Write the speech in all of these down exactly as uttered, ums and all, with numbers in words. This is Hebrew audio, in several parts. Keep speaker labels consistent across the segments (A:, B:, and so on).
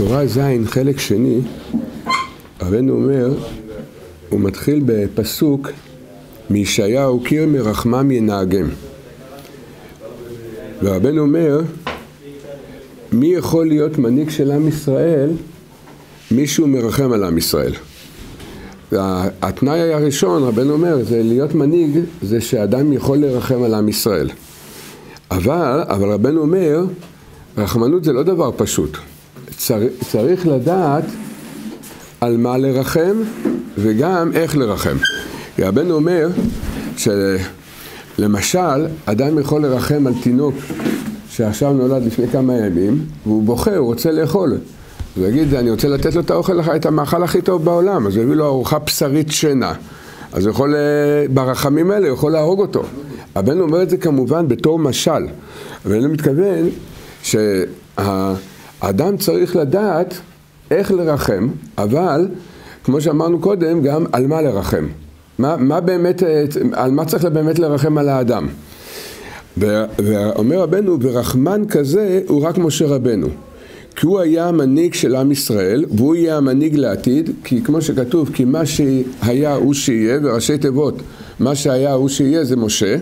A: בתורה זין חלק שני, רבנו אומר, הוא מתחיל בפסוק מישעיהו, קיר מרחמם ינהגם. ורבנו אומר, מי יכול להיות מנהיג של עם ישראל? מישהו מרחם על עם ישראל. התנאי הראשון, רבנו אומר, זה להיות מנהיג, זה שאדם יכול לרחם על עם ישראל. אבל, אבל רבנו אומר, רחמנות זה לא דבר פשוט. צריך, צריך לדעת על מה לרחם וגם איך לרחם. רבנו אומר שלמשל, אדם יכול לרחם על תינוק שעכשיו נולד לפני כמה ימים, והוא בוחר, הוא רוצה לאכול. הוא יגיד, אני רוצה לתת לו את האוכל, את המאכל הכי טוב בעולם, אז הוא הביא לו ארוחה בשרית שינה. אז הוא יכול, ברחמים האלה, הוא יכול להרוג אותו. רבנו אומר את זה כמובן בתור משל. אבל אני מתכוון שהאדם צריך לדעת איך לרחם, אבל, כמו שאמרנו קודם, גם על מה לרחם. מה, מה באמת, על מה צריך באמת לרחם על האדם. ואומר רבנו, ורחמן כזה הוא רק משה רבנו. כי הוא היה המנהיג של עם ישראל, והוא יהיה המנהיג לעתיד, כי כמו שכתוב, כי מה שהיה הוא שיהיה, וראשי תיבות, מה שהיה הוא שיהיה זה משה.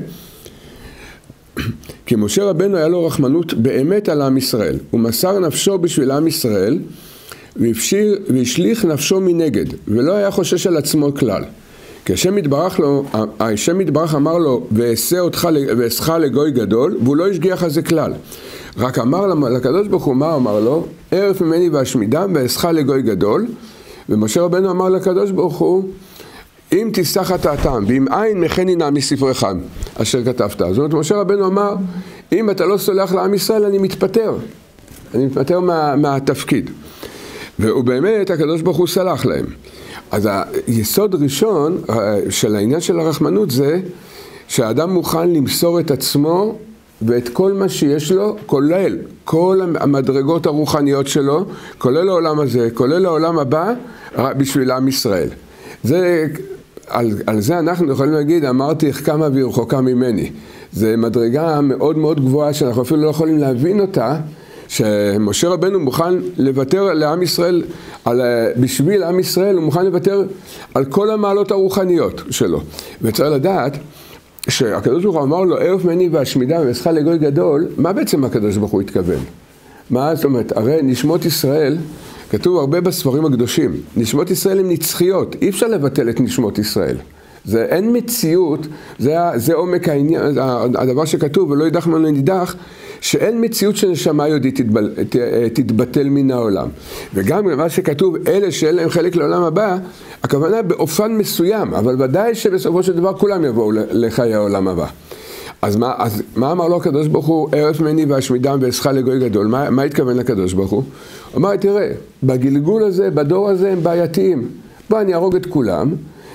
A: כי משה רבנו היה לו רחמנות באמת על עם ישראל. הוא מסר נפשו בשביל עם ישראל, והפשיר, והשליך נפשו מנגד, ולא היה חושש על עצמו כלל. כי השם יתברך לו, השם יתברך אמר לו, ואעשה אותך ואעשך לגוי גדול, והוא לא השגיח על זה כלל. רק אמר לקדוש ברוך הוא, מה אמר לו? ערף ממני ואשמידם ואעשך לגוי גדול. ומשה רבנו אמר לקדוש ברוך הוא, אם תסתח חטאתם ואם אין מחני נא מספרך אשר כתבת. זאת אומרת, משה רבנו אמר, אם אתה לא סולח לעם ישראל, אני מתפטר. אני מתפטר מה, מהתפקיד. ובאמת הקדוש ברוך הוא סלח להם. אז היסוד ראשון של העניין של הרחמנות זה שהאדם מוכן למסור את עצמו ואת כל מה שיש לו, כולל כל המדרגות הרוחניות שלו, כולל העולם הזה, כולל העולם הבא, בשביל עם ישראל. זה, על, על זה אנחנו יכולים להגיד, אמרתי איך כמה והיא רחוקה ממני. זה מדרגה מאוד מאוד גבוהה שאנחנו אפילו לא יכולים להבין אותה, שמשה רבנו מוכן לוותר לעם ישראל, על, בשביל עם ישראל הוא מוכן לוותר על כל המעלות הרוחניות שלו. וצריך לדעת, שהקדוש ברוך הוא אמר לו, ערף ממני ואשמידם ואעשך לגוי גדול, מה בעצם הקדוש ברוך הוא התכוון? מה זאת אומרת? הרי נשמות ישראל, כתוב הרבה בספרים הקדושים, נשמות ישראל הן נצחיות, אי אפשר לבטל את נשמות ישראל. זה אין מציאות, זה, זה עומק העניין, הדבר שכתוב, ולא ידח ממנו נידח, שאין מציאות שנשמה יהודית תתבל, תתבטל מן העולם. וגם מה שכתוב, אלה שאין להם חלק לעולם הבא, הכוונה באופן מסוים, אבל ודאי שבסופו של דבר כולם יבואו לחיי העולם הבא. אז מה, אז מה אמר לו הקדוש ברוך הוא, ערף ממני ואשמידם ואעשך לגוי גדול? מה, מה התכוון לקדוש ברוך הוא? הוא אמר, תראה, בגלגול הזה, בדור הזה הם בעייתיים. בוא, אני ארוג את כולם,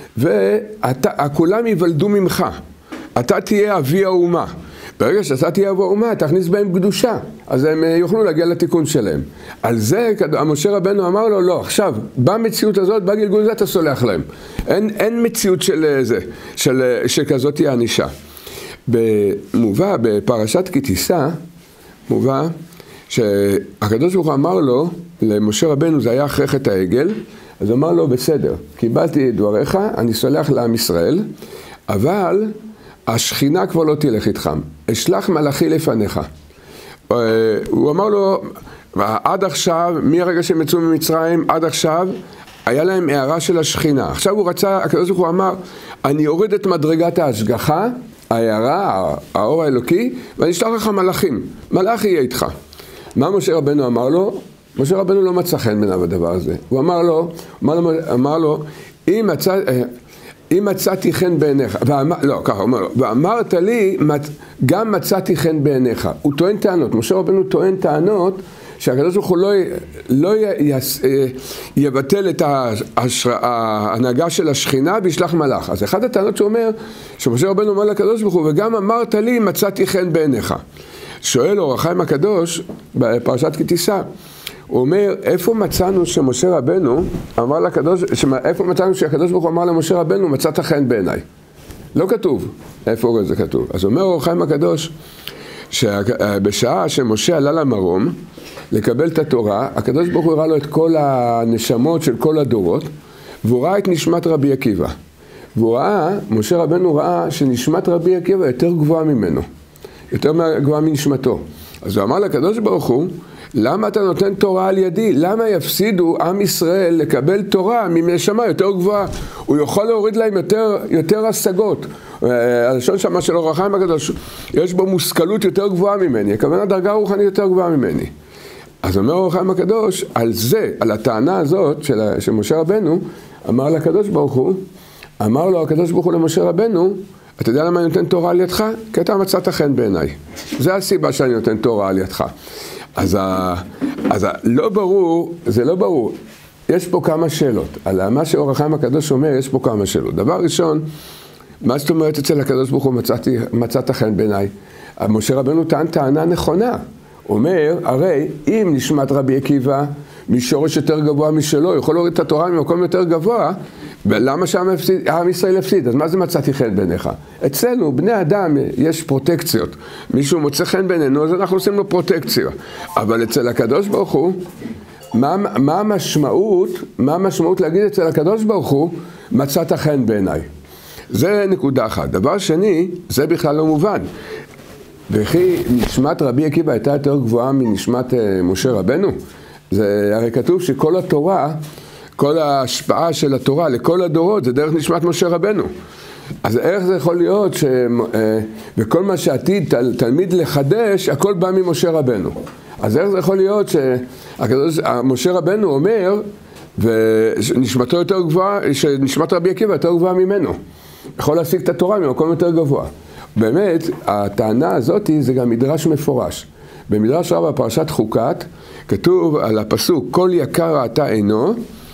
A: וכולם ייוולדו ממך. אתה תהיה אבי האומה. ברגע שאתה תהיה אבי האומה, תכניס בהם קדושה. אז הם יוכלו להגיע לתיקון שלהם. על זה, משה רבנו אמר לו, לא, עכשיו, במציאות הזאת, בגלגול הזה אתה סולח להם. אין, אין מציאות של זה, של, שכזאת תהיה ענישה. במובא, בפרשת כי תישא, מובא, שהקדוש ברוך הוא אמר לו, למשה רבנו, זה היה אחרי חטא העגל, אז הוא אמר לו, בסדר, קיבלתי את דבריך, אני סולח לעם ישראל, אבל השכינה כבר לא תלך איתכם, אשלח מלאכי לפניך. הוא אמר לו, עד עכשיו, מהרגע שהם יצאו ממצרים, עד עכשיו, היה להם הערה של השכינה. עכשיו הוא רצה, הקדוש ברוך הוא אמר, אני אוריד את מדרגת ההשגחה, ההערה, האור האלוקי, ואני אשלח לך מלאכים, מלאך יהיה איתך. מה משה רבנו אמר לו? משה רבנו לא מצא חן בעיניו הדבר הזה. הוא אמר לו, אמר לו, אמר לו אם, מצא, אם מצאתי חן בעיניך, ואמר, לא, ככה, הוא אומר לו, ואמרת לי, גם מצאתי חן בעיניך. הוא טוען טענות, משה רבנו טוען טענות, שהקדוש ברוך הוא לא, לא יס, יבטל את ההנהגה של השכינה וישלח מלאך. אז אחד הטענות שאומר, שמשה רבנו אומר לקדוש ברוך הוא, וגם אמרת לי, מצאתי חן בעיניך. שואל אור החיים הקדוש, בפרשת כי תישא, הוא אומר, איפה מצאנו שמשה רבנו אמר לקדוש, איפה מצאנו שהקדוש ברוך הוא אמר למשה רבנו, מצאת חן בעיניי? לא כתוב. איפה זה כתוב? אז אומר אור החיים הקדוש, שבשעה שמשה עלה למרום, לקבל את התורה, הקדוש ברוך הוא הראה לו את כל הנשמות של כל הדורות, והוא ראה את נשמת רבי עקיבא. והוא ראה, משה רבנו ראה שנשמת רבי עקיבא יותר גבוהה ממנו, יותר גבוהה מנשמתו. אז הוא אמר לקדוש ברוך הוא, למה אתה נותן תורה על ידי? למה יפסידו עם ישראל לקבל תורה מנשמה יותר גבוהה? הוא יכול להוריד להם יותר, יותר השגות. הלשון שמה של אור החיים הקדוש, יש בו מושכלות יותר גבוהה ממני, הכוונה דרגה רוחנית יותר גבוהה ממני. אז אומר אור החיים הקדוש, על זה, על הטענה הזאת של, של משה רבנו, אמר לקדוש ברוך הוא, אמר לו הקדוש ברוך הוא למשה רבנו, אתה יודע למה אני נותן תורה על ידך? כי אתה מצאת חן בעיניי. זה הסיבה שאני נותן תורה על ידך. אז, ה, אז ה, לא ברור, זה לא ברור. יש פה כמה שאלות. על מה שאור החיים הקדוש אומר, יש פה כמה שאלות. דבר ראשון, מה זאת אומרת אצל הקדוש ברוך הוא מצאתי, מצאת חן בעיניי? משה רבנו טען טענה נכונה. אומר, הרי אם נשמת רבי עקיבא משורש יותר גבוה משלו, יכול להוריד את התורה ממקום יותר גבוה, ולמה שעם ישראל הפסיד? אז מה זה מצאתי חן בעיניך? אצלנו, בני אדם, יש פרוטקציות. מישהו מוצא חן בעינינו, אז אנחנו עושים לו פרוטקציה. אבל אצל הקדוש ברוך הוא, מה, מה המשמעות, מה המשמעות להגיד אצל הקדוש ברוך הוא, מצאת חן בעיניי? זה נקודה אחת. דבר שני, זה בכלל לא מובן. וכי נשמת רבי עקיבא הייתה יותר גבוהה מנשמת משה רבנו? זה הרי כתוב שכל התורה, כל ההשפעה של התורה לכל הדורות זה דרך נשמת משה רבנו. אז איך זה יכול להיות שבכל מה שעתיד תלמיד לחדש, הכל בא ממשה רבנו? אז איך זה יכול להיות שמשה רבנו אומר, ונשמתו יותר גבוהה, שנשמת רבי עקיבא יותר גבוהה ממנו? יכול להשיג את התורה ממקום יותר גבוה. באמת, הטענה הזאת זה גם מדרש מפורש. במדרש רבה פרשת חוקת, כתוב על הפסוק, כל יקר ראתה עינו,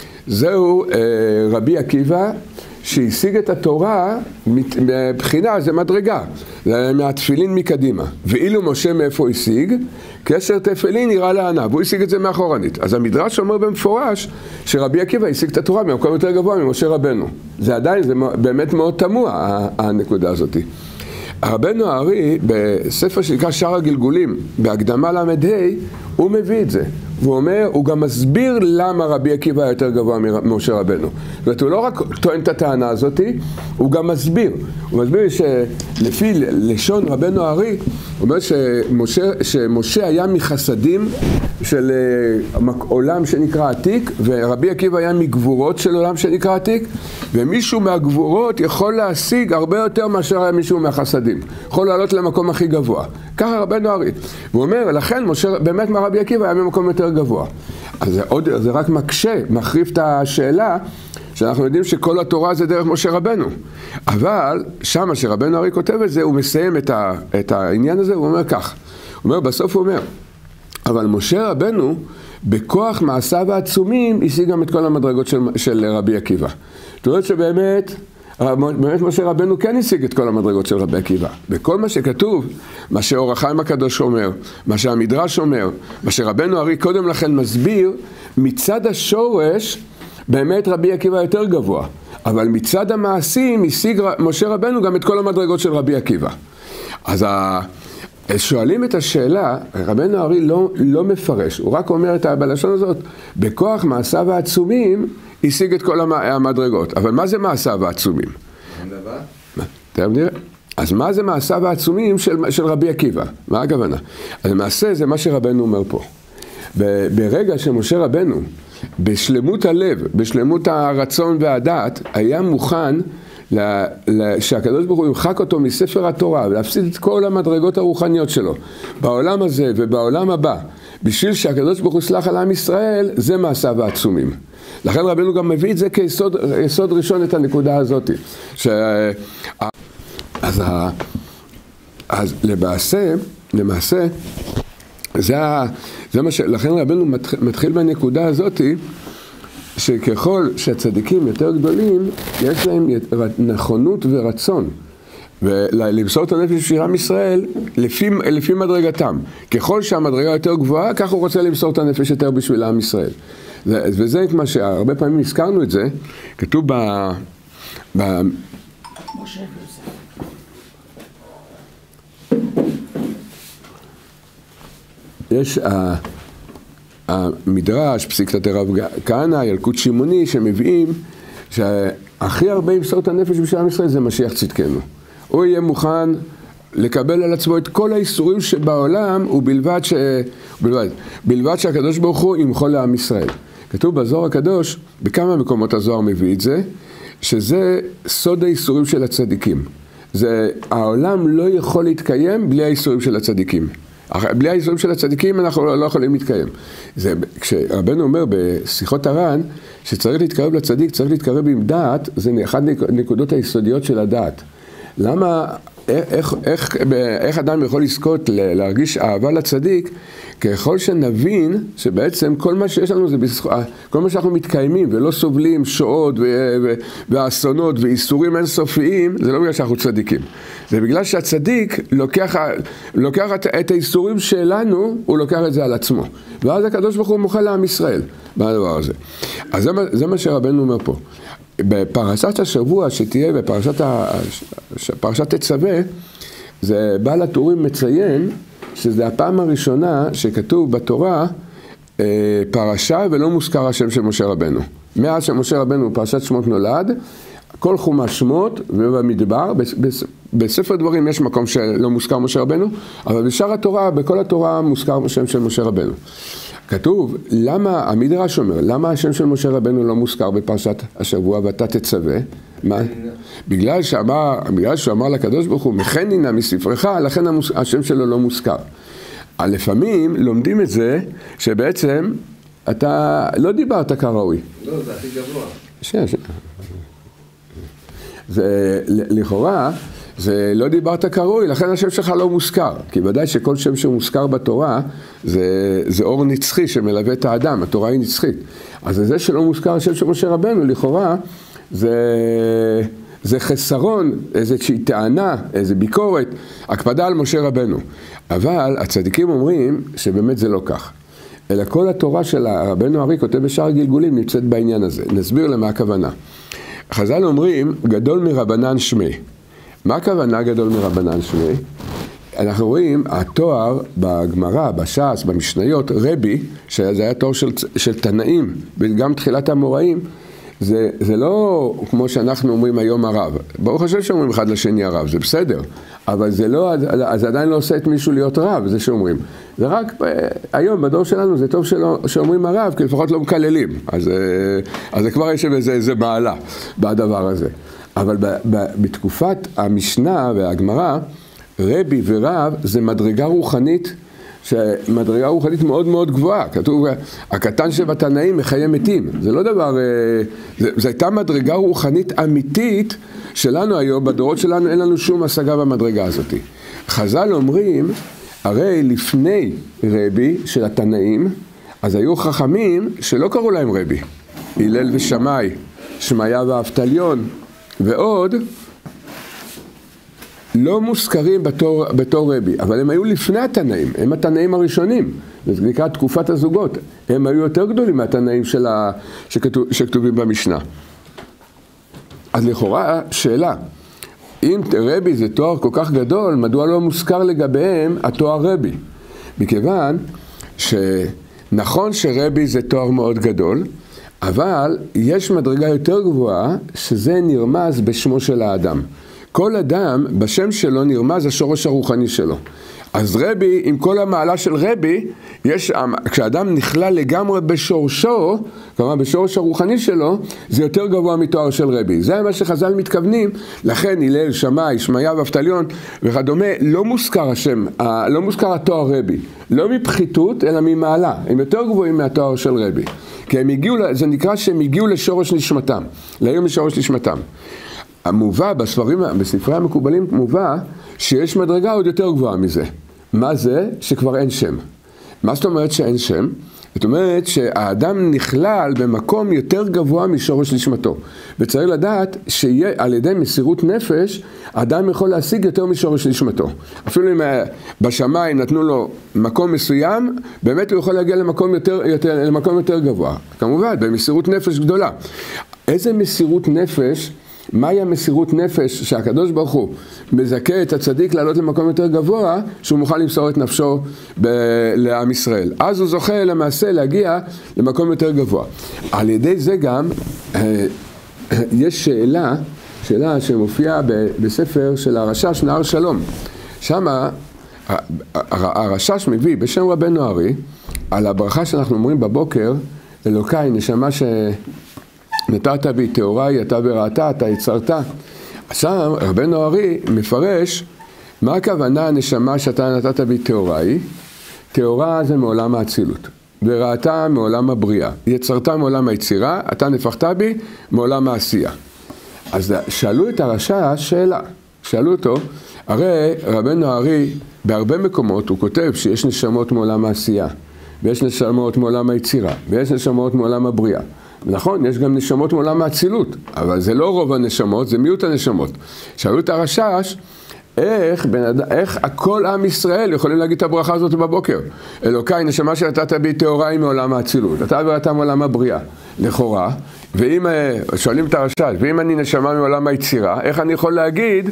A: זהו אה, רבי עקיבא, שהשיג את התורה מבחינה, זה מדרגה, מהתפילין מקדימה. ואילו משה מאיפה השיג? כסר תפילין נראה לענה, והוא השיג את זה מאחורנית. אז המדרש אומר במפורש שרבי עקיבא השיג את התורה במקום יותר גבוה ממשה רבנו. זה עדיין, זה באמת מאוד תמוה, הנקודה הזאת. רבנו הארי, בספר שנקרא שער הגלגולים, בהקדמה למד ה', הוא מביא את זה. והוא אומר, הוא גם מסביר למה רבי עקיבא יותר גבוה ממשה רבנו. זאת אומרת, הוא לא רק טוען את הטענה הזאת, הוא גם מסביר. הוא מסביר שלפי לשון רבנו הארי, הוא אומר שמשה, שמשה היה מחסדים של עולם שנקרא עתיק, ורבי עקיבא היה מגבורות של עולם שנקרא עתיק, ומישהו מהגבורות יכול להשיג הרבה יותר מאשר היה מישהו מהחסדים. יכול לעלות למקום הכי גבוה. ככה רבנו הארי. והוא אומר, לכן משה, באמת מהרבי עקיבא היה במקום יותר גבוה. אז זה, עוד, זה רק מקשה, מחריף את השאלה, שאנחנו יודעים שכל התורה זה דרך משה רבנו. אבל שמה שרבנו הארי כותב את זה, הוא מסיים את, ה, את העניין הזה, הוא אומר כך. הוא אומר, בסוף הוא אומר, אבל משה רבנו, בכוח מעשיו העצומים, השיג גם את כל המדרגות של, של רבי עקיבא. זאת אומרת שבאמת, באמת משה רבנו כן השיג את כל המדרגות של רבי עקיבא. בכל מה שכתוב, מה שאור החיים הקדוש אומר, מה שהמדרש אומר, מה שרבנו הארי קודם לכן מסביר, מצד השורש, באמת רבי עקיבא יותר גבוה. אבל מצד המעשים, השיג משה רבנו גם את כל המדרגות של רבי עקיבא. אז ה... שואלים את השאלה, רבנו הארי לא, לא מפרש, הוא רק אומר את הבלשון הזאת, בכוח מעשיו העצומים, השיג את כל המדרגות. אבל מה זה מעשיו העצומים? תכף נראה. אז מה זה מעשיו העצומים של, של רבי עקיבא? מה הכוונה? אז למעשה זה מה שרבנו אומר פה. ברגע שמשה רבנו, בשלמות הלב, בשלמות הרצון והדעת, היה מוכן לה, לה, שהקדוש ברוך הוא ימחק אותו מספר התורה ולהפסיד את כל המדרגות הרוחניות שלו בעולם הזה ובעולם הבא, בשביל שהקדוש ברוך הוא יסלח על עם ישראל, זה מעשיו העצומים. לכן רבנו גם מביא את זה כיסוד יסוד ראשון את הנקודה הזאת. ש... אז, ה... אז למעשה, למעשה, זה, ה... זה מה ש... לכן רבנו מתחיל בנקודה הזאת, שככל שהצדיקים יותר גדולים, יש להם נכונות ורצון. ולמסור את הנפש בשביל עם ישראל לפי, לפי מדרגתם. ככל שהמדרגה יותר גבוהה, כך הוא רוצה למסור את הנפש יותר בשביל עם ישראל. וזה מה שהרבה פעמים הזכרנו את זה, כתוב ב... ב... יש, המדרש, פסיקת הרב כהנא, ילקוט שמעוני, שמביאים שהכי הרבה ימסור את הנפש בשביל עם ישראל זה משיח צדקנו. הוא יהיה מוכן לקבל על עצמו את כל האיסורים שבעולם, ובלבד ש... בלבד, בלבד שהקדוש ברוך הוא ימחול לעם ישראל. כתוב בזוהר הקדוש, בכמה מקומות הזוהר מביא את זה, שזה סוד האיסורים של הצדיקים. זה, העולם לא יכול להתקיים בלי האיסורים של הצדיקים. בלי האיסורים של הצדיקים אנחנו לא, לא יכולים להתקיים. זה, כשרבנו אומר בשיחות הר"ן, שצריך להתקרב לצדיק, צריך להתקרב עם דעת, זה אחד נקודות היסודיות של הדעת. למה, איך, איך, איך אדם יכול לזכות להרגיש אהבה לצדיק, ככל שנבין שבעצם כל מה שיש לנו זה בזכות, כל מה שאנחנו מתקיימים ולא סובלים שואות ואסונות ואיסורים אינסופיים, זה לא בגלל שאנחנו צדיקים. זה בגלל שהצדיק לוקח, לוקח את האיסורים שלנו, הוא לוקח את זה על עצמו. ואז הקדוש ברוך הוא מוחל לעם ישראל בדבר הזה. אז זה, זה מה שרבנו אומר פה. בפרשת השבוע שתהיה בפרשת פרשת תצווה, זה בעל הטורים מציין שזה הפעם הראשונה שכתוב בתורה פרשה ולא מוזכר השם של משה רבנו. מאז שמשה רבנו פרשת שמות נולד, כל חומש שמות ובמדבר, בספר דברים יש מקום שלא מוזכר משה רבנו, אבל בשאר התורה, בכל התורה מוזכר השם של משה רבנו. כתוב, למה, המדרש אומר, למה השם של משה רבנו לא מוזכר בפרשת השבוע ואתה תצווה? מה? בגלל שאמר, בגלל שהוא אמר לקדוש ברוך הוא, מכנינה מספרך, לכן השם שלו לא מוזכר. לפעמים לומדים את זה, שבעצם אתה לא דיברת כראוי.
B: לא, זה הכי גבוה.
A: שנייה, שנייה. זה, לכאורה, זה לא דיברת כראוי, לכן השם שלך לא מוזכר. כי ודאי שכל שם שמוזכר בתורה, זה, זה אור נצחי שמלווה את האדם, התורה היא נצחית. אז זה שלא מוזכר השם של משה רבנו, לכאורה, זה, זה חסרון, איזושהי טענה, איזו ביקורת, הקפדה על משה רבנו. אבל הצדיקים אומרים שבאמת זה לא כך. אלא כל התורה של רבנו ארי כותב בשאר הגלגולים נמצאת בעניין הזה. נסביר למה הכוונה. חז"ל אומרים, גדול מרבנן שמי. מה הכוונה גדול מרבנן שמי? אנחנו רואים, התואר בגמרא, בש"ס, במשניות, רבי, שזה היה תואר של, של תנאים, וגם תחילת המוראים, זה, זה לא כמו שאנחנו אומרים היום הרב. ברוך השם שאומרים אחד לשני הרב, זה בסדר. אבל זה לא, אז עדיין לא עושה את מישהו להיות רב, זה שאומרים. זה רק, היום בדור שלנו זה טוב שלא, שאומרים הרב, כי לפחות לא מקללים. אז, אז זה כבר יש איזה, איזה מעלה בדבר הזה. אבל ב, ב, בתקופת המשנה והגמרא, רבי ורב זה מדרגה רוחנית, שמדרגה רוחנית מאוד מאוד גבוהה. כתוב, הקטן שבתנאים מחיי מתים. זה לא דבר, זה, זה הייתה מדרגה רוחנית אמיתית שלנו היום, בדורות שלנו אין לנו שום השגה במדרגה הזאת. חז"ל אומרים, הרי לפני רבי של התנאים, אז היו חכמים שלא קראו להם רבי. הלל ושמאי, שמעיה ואבטליון, ועוד, לא מוזכרים בתור, בתור רבי, אבל הם היו לפני התנאים, הם התנאים הראשונים, זה נקרא תקופת הזוגות, הם היו יותר גדולים מהתנאים של ה, שכתוב, שכתובים במשנה. אז לכאורה, שאלה, אם רבי זה תואר כל כך גדול, מדוע לא מוזכר לגביהם התואר רבי? מכיוון שנכון שרבי זה תואר מאוד גדול, אבל יש מדרגה יותר גבוהה שזה נרמז בשמו של האדם. כל אדם בשם שלו נרמז השורש הרוחני שלו. אז רבי, עם כל המעלה של רבי, יש, כשאדם נכלל לגמרי בשורשו, כלומר בשורש הרוחני שלו, זה יותר גבוה מתואר של רבי. זה מה שחז"ל מתכוונים, לכן הלל, שמאי, שמעיה ואבטליון וכדומה, לא מוזכר השם, לא מוזכר התואר רבי. לא מפחיתות, אלא ממעלה. הם יותר גבוהים מהתואר של רבי. כי הם הגיעו, זה נקרא שהם הגיעו לשורש נשמתם, להיום לשורש נשמתם. המובא בספרים, בספרי המקובלים מובא שיש מדרגה עוד יותר גבוהה מזה. מה זה? שכבר אין שם. מה זאת אומרת שאין שם? זאת אומרת שהאדם נכלל במקום יותר גבוה משורש נשמתו. וצריך לדעת שעל ידי מסירות נפש, האדם יכול להשיג יותר משורש נשמתו. אפילו אם בשמיים נתנו לו מקום מסוים, באמת הוא יכול להגיע למקום יותר, יותר, למקום יותר גבוה. כמובן, במסירות נפש גדולה. איזה מסירות נפש מהי המסירות נפש שהקדוש ברוך הוא מזכה את הצדיק לעלות למקום יותר גבוה, שהוא מוכן למסור את נפשו ב- לעם ישראל. אז הוא זוכה למעשה להגיע למקום יותר גבוה. על ידי זה גם יש שאלה, שאלה שמופיעה בספר של הרשש נהר שלום. שמה הרשש מביא בשם רבנו ארי על הברכה שאנחנו אומרים בבוקר, אלוקיי נשמה שנתת בי טהוריי אתה בראתה אתה יצרת. עכשיו רבנו ארי מפרש מה הכוונה הנשמה שאתה נתת בי טהוריי. טהורה זה מעולם האצילות, בראתה מעולם הבריאה, יצרת מעולם היצירה, אתה נפחת בי מעולם העשייה. אז שאלו את הרשש שאלה, שאלו אותו, הרי רבנו ארי בהרבה מקומות הוא כותב שיש נשמות מעולם העשייה, ויש נשמות מעולם היצירה, ויש נשמות מעולם הבריאה. נכון, יש גם נשמות מעולם האצילות, אבל זה לא רוב הנשמות, זה מיעוט הנשמות. שאלו את הרשש, איך, בנד... איך כל עם ישראל יכולים להגיד את הברכה הזאת בבוקר? אלוקיי, נשמה שנתת בי טהוריי מעולם האצילות, אתה ואתה מעולם הבריאה. לכאורה, ואם, שואלים את הרשש, ואם אני נשמה מעולם היצירה, איך אני יכול להגיד,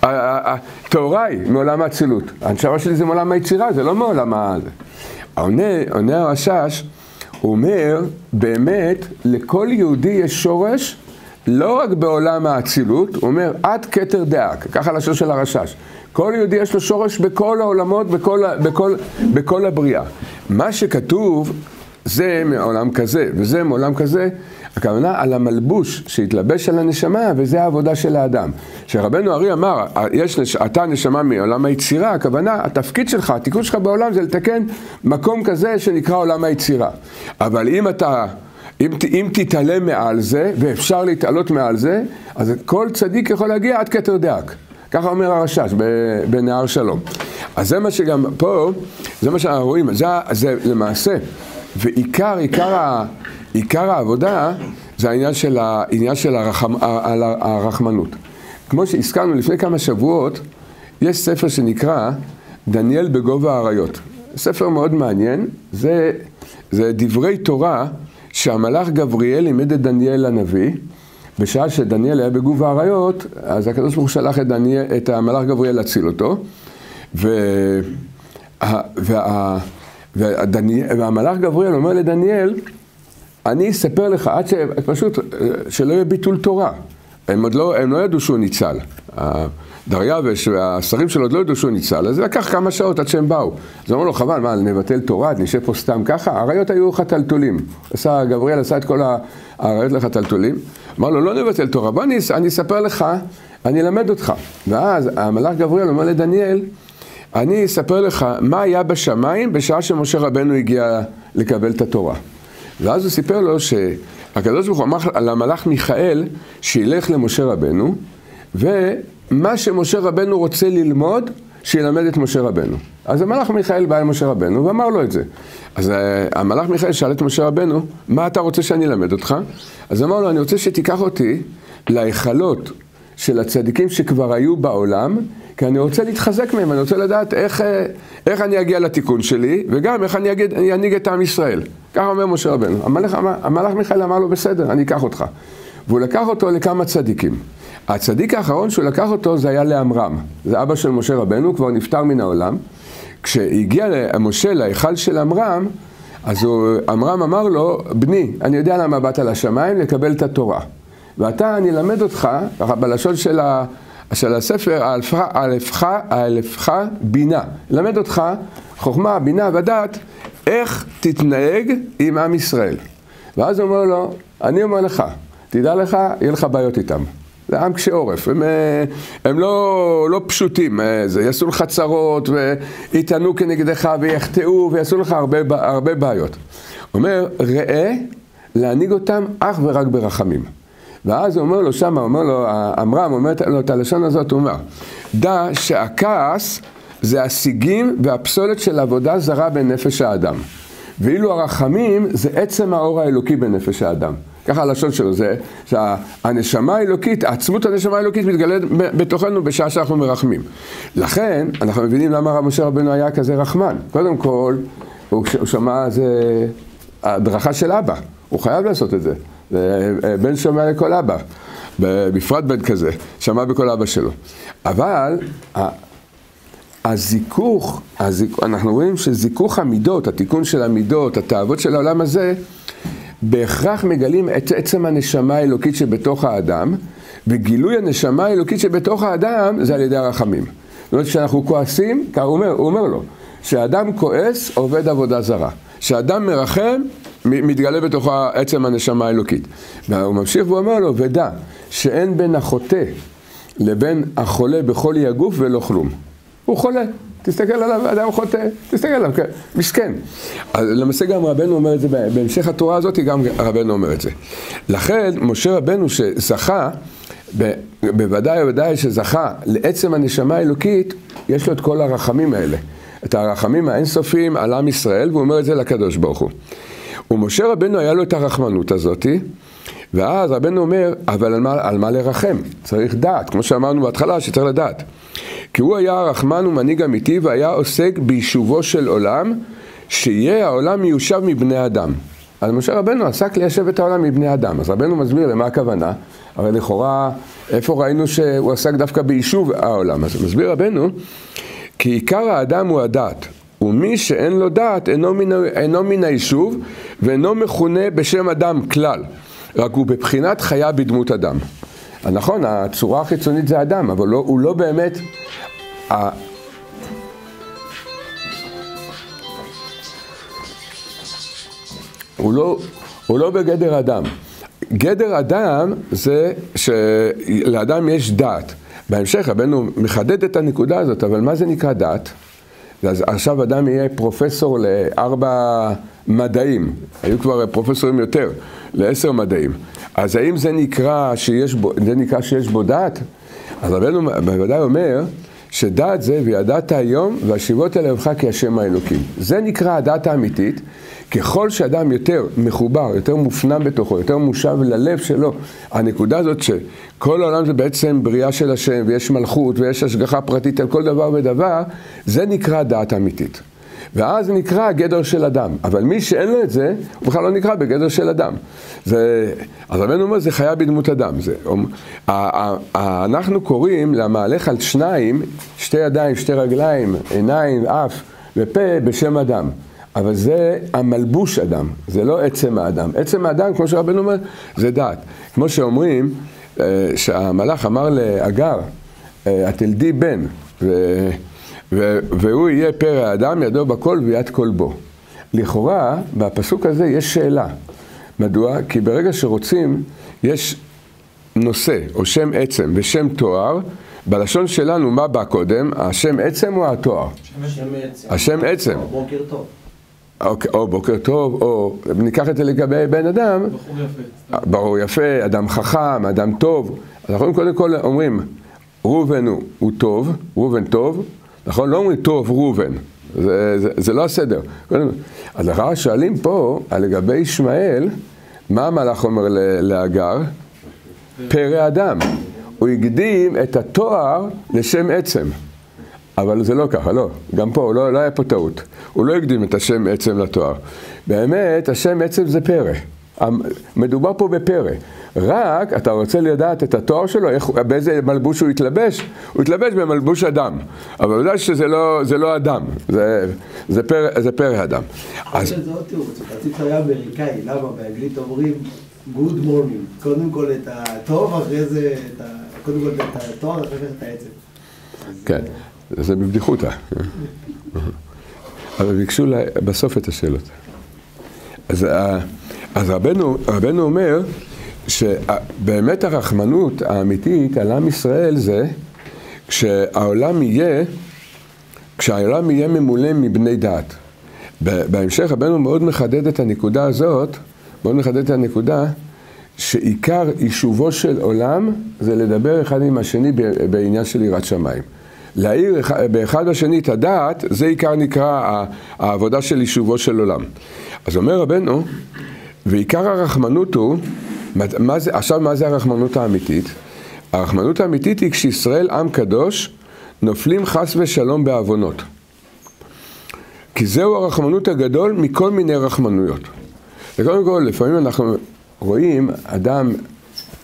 A: טהוריי מעולם האצילות? הנשמה שלי זה מעולם היצירה, זה לא מעולם ה... עונה, עונה הרשש, הוא אומר, באמת, לכל יהודי יש שורש, לא רק בעולם האצילות, הוא אומר, עד כתר דאק, ככה לשון של הרשש. כל יהודי יש לו שורש בכל העולמות, בכל, בכל, בכל הבריאה. מה שכתוב, זה מעולם כזה, וזה מעולם כזה, הכוונה על המלבוש שהתלבש על הנשמה, וזה העבודה של האדם. שרבנו ארי אמר, יש, אתה נשמה מעולם היצירה, הכוונה, התפקיד שלך, התיקון שלך בעולם זה לתקן מקום כזה שנקרא עולם היצירה. אבל אם אתה... אם, אם תתעלם מעל זה, ואפשר להתעלות מעל זה, אז כל צדיק יכול להגיע עד כתר דאק. ככה אומר הרשש בנהר שלום. אז זה מה שגם פה, זה מה שאנחנו רואים, זה, זה למעשה, ועיקר, עיקר, עיקר העבודה, זה העניין של, העניין של הרחמ, הרחמנות. כמו שהזכרנו לפני כמה שבועות, יש ספר שנקרא דניאל בגובה האריות. ספר מאוד מעניין, זה, זה דברי תורה, שהמלאך גבריאל לימד את דניאל הנביא, בשעה שדניאל היה בגוב האריות, אז הקדוש ברוך הוא שלח את, דניאל, את המלאך גבריאל להציל אותו, ו... וה... והדניאל... והמלאך גבריאל אומר לדניאל, אני אספר לך, עד ש... פשוט שלא יהיה ביטול תורה. הם עוד לא, הם לא ידעו שהוא ניצל. דריווש והשרים שלו עוד לא ידעו שהוא ניצל, אז זה לקח כמה שעות עד שהם באו. אז אמרו לו, חבל, מה, נבטל תורה, נשב פה סתם ככה? האריות היו חתלתולים. עשה, גבריאל עשה את כל האריות לחתלתולים. אמר לו, לא נבטל תורה, בוא אני, אני אספר לך, אני אלמד אותך. ואז המלאך גבריאל אומר לדניאל, אני אספר לך מה היה בשמיים בשעה שמשה רבנו הגיע לקבל את התורה. ואז הוא סיפר לו שהקדוש ברוך הוא אמר למלאך מיכאל שילך למשה רבנו, ומה שמשה רבנו רוצה ללמוד, שילמד את משה רבנו. אז המלאך מיכאל בא אל משה רבנו ואמר לו את זה. אז המלאך מיכאל שאל את משה רבנו, מה אתה רוצה שאני אלמד אותך? אז אמר לו, אני רוצה שתיקח אותי להיכלות של הצדיקים שכבר היו בעולם, כי אני רוצה להתחזק מהם, אני רוצה לדעת איך, איך אני אגיע לתיקון שלי, וגם איך אני אנהיג את עם ישראל. ככה אומר משה רבנו. המלאך, המלאך מיכאל אמר לו, בסדר, אני אקח אותך. והוא לקח אותו לכמה צדיקים. הצדיק האחרון שהוא לקח אותו זה היה לעמרם. זה אבא של משה רבנו, הוא כבר נפטר מן העולם. כשהגיע משה להיכל של עמרם, אז הוא, עמרם אמר לו, בני, אני יודע למה באת לשמיים, לקבל את התורה. ואתה, אני אלמד אותך, בלשון של, ה, של הספר, האלפך, האלפך בינה. אלמד אותך חוכמה, בינה ודעת, איך תתנהג עם עם ישראל. ואז הוא אומר לו, אני אומר לך, תדע לך, יהיה לך בעיות איתם. זה עם קשה עורף, הם, הם לא, לא פשוטים, זה יעשו לך צרות ויתענו כנגדך ויחטאו ויעשו לך הרבה, הרבה בעיות. הוא אומר, ראה להנהיג אותם אך ורק ברחמים. ואז הוא אומר לו שם, הוא אומר לו, עמרם אומר לו את הלשון הזאת, הוא אומר, דע שהכעס זה השיגים והפסולת של עבודה זרה בנפש האדם. ואילו הרחמים זה עצם האור האלוקי בנפש האדם. ככה הלשון שלו, זה שהנשמה האלוקית, עצמות הנשמה האלוקית מתגלית בתוכנו בשעה שאנחנו מרחמים. לכן, אנחנו מבינים למה רב משה רבנו היה כזה רחמן. קודם כל, הוא שמע, זה הדרכה של אבא, הוא חייב לעשות את זה. זה בן שומע לכל אבא. בפרט בן כזה, שמע בכל אבא שלו. אבל הזיכוך, הזיכוך, אנחנו רואים שזיכוך המידות, התיקון של המידות, התאוות של העולם הזה, בהכרח מגלים את עצם הנשמה האלוקית שבתוך האדם, וגילוי הנשמה האלוקית שבתוך האדם זה על ידי הרחמים. זאת אומרת, כשאנחנו כועסים, הוא אומר, הוא אומר לו, כשאדם כועס עובד עבודה זרה. כשאדם מרחם, מתגלה בתוך עצם הנשמה האלוקית. והוא ממשיך ואומר לו, ודע שאין בין החוטא לבין החולה בכל אי הגוף ולא כלום. הוא חולה, תסתכל עליו, אדם חוטא, תסתכל עליו, כן, מסכן. אז למעשה גם רבנו אומר את זה, בהמשך התורה הזאת גם רבנו אומר את זה. לכן משה רבנו שזכה, בוודאי ובוודאי שזכה לעצם הנשמה האלוקית, יש לו את כל הרחמים האלה. את הרחמים האינסופיים על עם ישראל, והוא אומר את זה לקדוש ברוך הוא. ומשה רבנו היה לו את הרחמנות הזאת, ואז רבנו אומר, אבל על מה, על מה לרחם? צריך דעת, כמו שאמרנו בהתחלה שצריך לדעת. כי הוא היה הרחמן ומנהיג אמיתי, והיה עוסק ביישובו של עולם, שיהיה העולם מיושב מבני אדם. אז משה רבנו עסק ליישב את העולם מבני אדם. אז רבנו מסביר למה הכוונה, הרי לכאורה, איפה ראינו שהוא עסק דווקא ביישוב העולם? אז מסביר רבנו, כי עיקר האדם הוא הדעת, ומי שאין לו דעת אינו מן, אינו מן היישוב, ואינו מכונה בשם אדם כלל, רק הוא בבחינת חיה בדמות אדם. נכון, הצורה החיצונית זה אדם, אבל לא, הוא לא באמת... ה... הוא לא, הוא לא בגדר אדם. גדר אדם זה שלאדם יש דעת. בהמשך רבנו מחדד את הנקודה הזאת, אבל מה זה נקרא דעת? אז עכשיו אדם יהיה פרופסור לארבע מדעים, היו כבר פרופסורים יותר, לעשר מדעים. אז האם זה נקרא שיש בו, זה נקרא שיש בו דעת? אז רבנו בוודאי אומר שדעת זה וידעת היום והשיבות אל לבך כי השם האלוקים. זה נקרא הדעת האמיתית. ככל שאדם יותר מחובר, יותר מופנם בתוכו, יותר מושב ללב שלו, הנקודה הזאת שכל העולם זה בעצם בריאה של השם, ויש מלכות, ויש השגחה פרטית על כל דבר ודבר, זה נקרא דעת אמיתית. ואז זה נקרא גדר של אדם. אבל מי שאין לו את זה, הוא בכלל לא נקרא בגדר של אדם. זה, אז רבנו אומר, זה חיה בדמות אדם. זה, אנחנו קוראים למהלך על שניים, שתי ידיים, שתי רגליים, עיניים, אף ופה בשם אדם. אבל זה המלבוש אדם, זה לא עצם האדם. עצם האדם, כמו שרבנו אומר, זה דעת. כמו שאומרים, שהמלאך אמר לאגר, את תלדי בן, ו... ו... והוא יהיה פרא האדם, ידו בכל ויד כל בו. לכאורה, בפסוק הזה יש שאלה. מדוע? כי ברגע שרוצים, יש נושא, או שם עצם ושם תואר, בלשון שלנו, מה בא קודם? השם עצם או התואר? השם עצם. השם עצם.
B: בוקר טוב.
A: או בוקר טוב, או ניקח את זה לגבי בן אדם, בחור יפה, ברור יפה, אדם חכם, אדם טוב. אז אנחנו קודם כל אומרים, ראובן הוא, הוא טוב, ראובן טוב, נכון? לא אומרים טוב ראובן, זה, זה, זה לא הסדר. אז אחר שואלים פה, על לגבי ישמעאל, מה המלאך אומר לאגר? פרא אדם. הוא הקדים את התואר לשם עצם. אבל זה לא ככה, לא. גם פה, לא, לא היה פה טעות. הוא לא הקדים את השם עצם לתואר. באמת, השם עצם זה פרא. מדובר פה בפרא. רק, אתה רוצה לדעת את התואר שלו, איך, באיזה מלבוש הוא יתלבש? הוא יתלבש במלבוש אדם. אבל יודע שזה לא, זה לא אדם. זה, זה פרא, זה פרא אדם.
B: אז... זה עוד תיאור, רציתי היה אמריקאי. למה? באנגלית אומרים good morning. קודם כל את הטוב, אחרי זה, את ה... קודם כל את התואר, אחרי זה את העצם.
A: כן. זה בבדיחותא. אבל ביקשו לה, בסוף את השאלות. אז, אז רבנו, רבנו אומר שבאמת הרחמנות האמיתית על עם ישראל זה כשהעולם יהיה, כשהעולם יהיה ממולא מבני דעת. בהמשך רבנו מאוד מחדד את הנקודה הזאת, מאוד מחדד את הנקודה שעיקר יישובו של עולם זה לדבר אחד עם השני בעניין של יראת שמיים. להעיר באחד השני את הדעת, זה עיקר נקרא העבודה של יישובו של עולם. אז אומר רבנו, ועיקר הרחמנות הוא, מה זה, עכשיו מה זה הרחמנות האמיתית? הרחמנות האמיתית היא כשישראל עם קדוש, נופלים חס ושלום בעוונות. כי זהו הרחמנות הגדול מכל מיני רחמנויות. וקודם כל, לפעמים אנחנו רואים אדם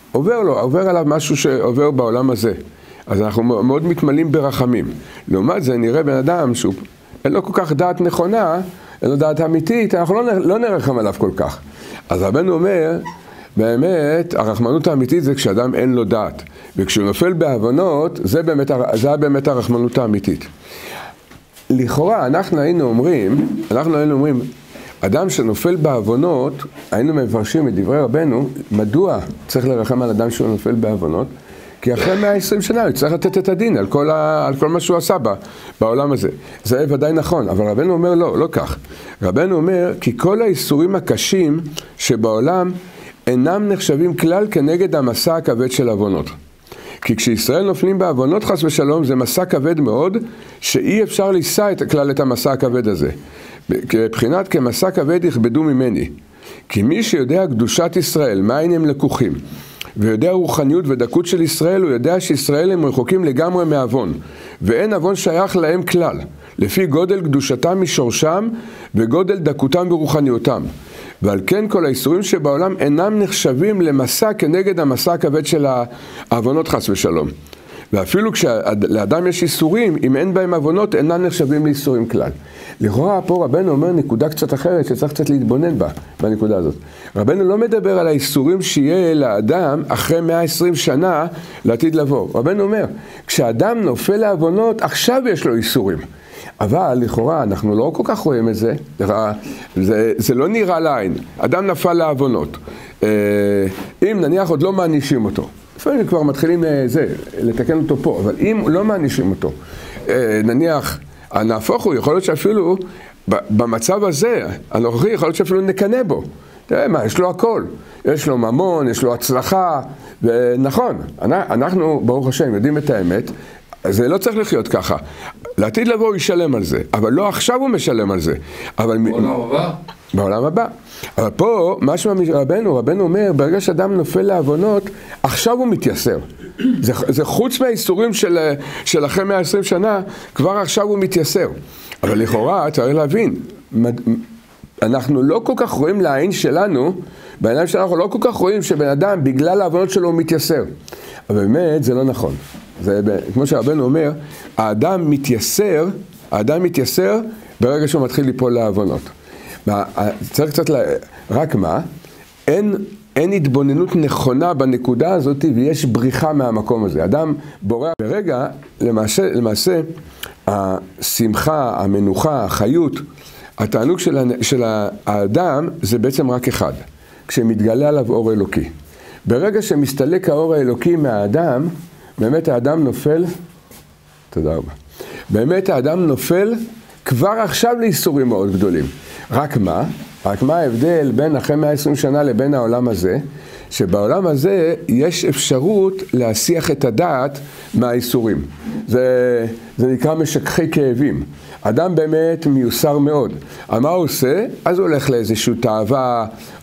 A: עובר לו, עובר עליו משהו שעובר בעולם הזה. אז אנחנו מאוד מתמלאים ברחמים. לעומת זה נראה בן אדם שהוא אין לו כל כך דעת נכונה, אין לו דעת אמיתית, אנחנו לא, לא נרחם עליו כל כך. אז רבנו אומר, באמת, הרחמנות האמיתית זה כשאדם אין לו דעת. וכשהוא נופל בעוונות, זה באמת, זה באמת הרחמנות האמיתית. לכאורה, אנחנו היינו אומרים, אנחנו היינו אומרים, אדם שנופל בעוונות, היינו מפרשים את דברי רבנו, מדוע צריך לרחם על אדם שהוא נופל בעוונות? כי אחרי מאה ועשרים שנה הוא צריך לתת את הדין על כל, ה, על כל מה שהוא עשה בה, בעולם הזה. זה ודאי נכון, אבל רבנו אומר לא, לא כך. רבנו אומר כי כל האיסורים הקשים שבעולם אינם נחשבים כלל כנגד המסע הכבד של עוונות. כי כשישראל נופלים בעוונות חס ושלום זה מסע כבד מאוד, שאי אפשר לישא את כלל את המסע הכבד הזה. כבחינת כמסע כבד יכבדו ממני. כי מי שיודע קדושת ישראל, מאין הם לקוחים, ויודע רוחניות ודקות של ישראל, הוא יודע שישראל הם רחוקים לגמרי מעוון, ואין עוון שייך להם כלל, לפי גודל קדושתם משורשם, וגודל דקותם ורוחניותם. ועל כן כל האיסורים שבעולם אינם נחשבים למסע כנגד המסע הכבד של העוונות חס ושלום. ואפילו כשלאדם יש איסורים, אם אין בהם עוונות, אינם נחשבים לאיסורים כלל. לכאורה פה רבנו אומר נקודה קצת אחרת שצריך קצת להתבונן בה, בנקודה הזאת. רבנו לא מדבר על האיסורים שיהיה לאדם אחרי מאה ועשרים שנה לעתיד לבוא. רבנו אומר, כשאדם נופל לעוונות, עכשיו יש לו איסורים. אבל לכאורה אנחנו לא כל כך רואים את זה, זה, זה לא נראה לעין. אדם נפל לעוונות. אם נניח עוד לא מענישים אותו, לפעמים כבר מתחילים זה, לתקן אותו פה, אבל אם לא מענישים אותו, נניח, הנהפוך הוא, יכול להיות שאפילו, במצב הזה, הנוכחי, יכול להיות שאפילו נקנה בו. תראה מה, יש לו הכל. יש לו ממון, יש לו הצלחה, ונכון, אנחנו, ברוך השם, יודעים את האמת, זה לא צריך לחיות ככה. לעתיד לבוא הוא ישלם על זה, אבל לא עכשיו הוא משלם על זה. אבל
C: בעולם הבא?
A: בעולם הבא. אבל פה, משהו מרבנו, רבנו אומר, ברגע שאדם נופל לעוונות, עכשיו הוא מתייסר. זה, זה חוץ מהאיסורים של, של אחרי מאה ועשרים שנה, כבר עכשיו הוא מתייסר. אבל לכאורה, צריך להבין, אנחנו לא כל כך רואים לעין שלנו, בעיניים שלנו אנחנו לא כל כך רואים שבן אדם, בגלל העוונות שלו הוא מתייסר. אבל באמת, זה לא נכון. זה, כמו שהרבנו אומר, האדם מתייסר, האדם מתייסר ברגע שהוא מתחיל ליפול לעוונות. צריך קצת, לה... רק מה? אין, אין התבוננות נכונה בנקודה הזאת ויש בריחה מהמקום הזה. אדם בורח ברגע, למעשה, למעשה השמחה, המנוחה, החיות, התענוג של, של האדם זה בעצם רק אחד, כשמתגלה עליו אור אלוקי. ברגע שמסתלק האור האלוקי מהאדם, באמת האדם נופל, תודה רבה, באמת האדם נופל כבר עכשיו לאיסורים מאוד גדולים. רק מה? רק מה ההבדל בין אחרי מאה ועשרים שנה לבין העולם הזה? שבעולם הזה יש אפשרות להסיח את הדעת מהאיסורים. זה, זה נקרא משככי כאבים. אדם באמת מיוסר מאוד. מה הוא עושה? אז הוא הולך לאיזושהי תאווה,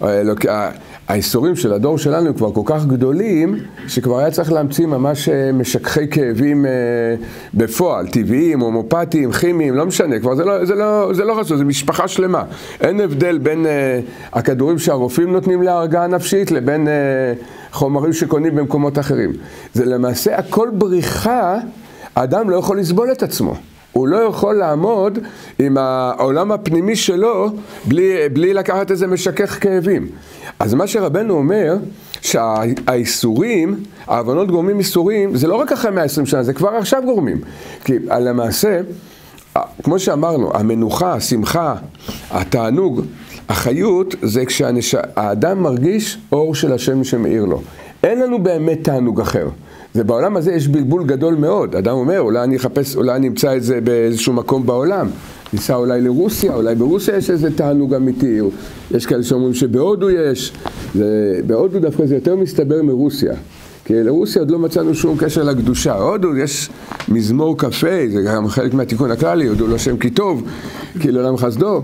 A: האיסורים של הדור שלנו כבר כל כך גדולים, שכבר היה צריך להמציא ממש משככי כאבים בפועל, טבעיים, הומופתיים, כימיים, לא משנה, כבר זה לא, זה לא, זה לא חשוב, זה משפחה שלמה. אין הבדל בין הכדורים שהרופאים נותנים להרגעה הנפשית, לבין חומרים שקונים במקומות אחרים. זה למעשה הכל בריחה, האדם לא יכול לסבול את עצמו. הוא לא יכול לעמוד עם העולם הפנימי שלו בלי, בלי לקחת איזה משכך כאבים. אז מה שרבנו אומר, שהאיסורים, העוונות גורמים איסורים, זה לא רק אחרי מאה ועשרים שנה, זה כבר עכשיו גורמים. כי למעשה, כמו שאמרנו, המנוחה, השמחה, התענוג, החיות, זה כשהאדם מרגיש אור של השם שמאיר לו. אין לנו באמת תענוג אחר. זה בעולם הזה יש בלבול גדול מאוד. אדם אומר, אולי אני אחפש, אולי אני אמצא את זה באיזשהו מקום בעולם. ניסה אולי לרוסיה, אולי ברוסיה יש איזה תענוג אמיתי. יש כאלה שאומרים שבהודו יש. זה, בהודו דווקא זה יותר מסתבר מרוסיה. כי לרוסיה עוד לא מצאנו שום קשר לקדושה. הודו יש מזמור קפה, זה גם חלק מהתיקון הכללי, הודו לו שם כי טוב, כי לעולם חסדו.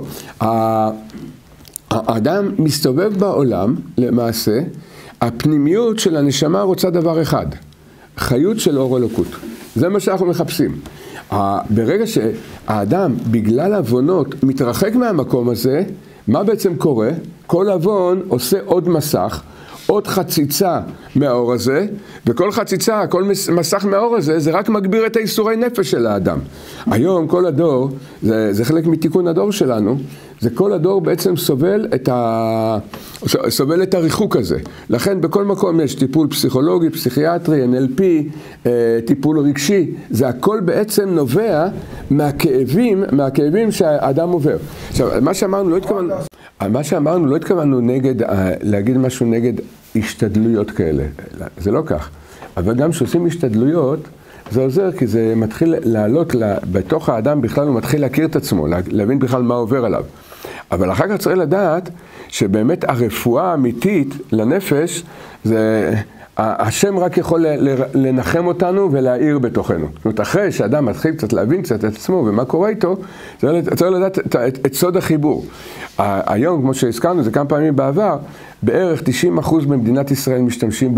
A: האדם מסתובב בעולם, למעשה, הפנימיות של הנשמה רוצה דבר אחד. חיות של אור אלוקות. זה מה שאנחנו מחפשים. ברגע שהאדם, בגלל עוונות, מתרחק מהמקום הזה, מה בעצם קורה? כל עוון עושה עוד מסך, עוד חציצה מהאור הזה, וכל חציצה, כל מסך מהאור הזה, זה רק מגביר את האיסורי נפש של האדם. היום כל הדור, זה, זה חלק מתיקון הדור שלנו, זה כל הדור בעצם סובל את, ה... סובל את הריחוק הזה. לכן בכל מקום יש טיפול פסיכולוגי, פסיכיאטרי, אן אל פי, טיפול רגשי, זה הכל בעצם נובע מהכאבים, מהכאבים שהאדם עובר. עכשיו, מה שאמרנו, לא התכוונו, מה שאמרנו, לא התכוונו נגד, להגיד משהו נגד השתדלויות כאלה. זה לא כך. אבל גם כשעושים השתדלויות, זה עוזר כי זה מתחיל לעלות בתוך האדם בכלל, הוא מתחיל להכיר את עצמו, להבין בכלל מה עובר עליו. אבל אחר כך צריך לדעת שבאמת הרפואה האמיתית לנפש, זה, השם רק יכול לנחם אותנו ולהאיר בתוכנו. זאת אומרת, אחרי שאדם מתחיל קצת להבין קצת את עצמו ומה קורה איתו, צריך לדעת את, את, את סוד החיבור. היום, כמו שהזכרנו, זה כמה פעמים בעבר, בערך תשעים אחוז במדינת ישראל משתמשים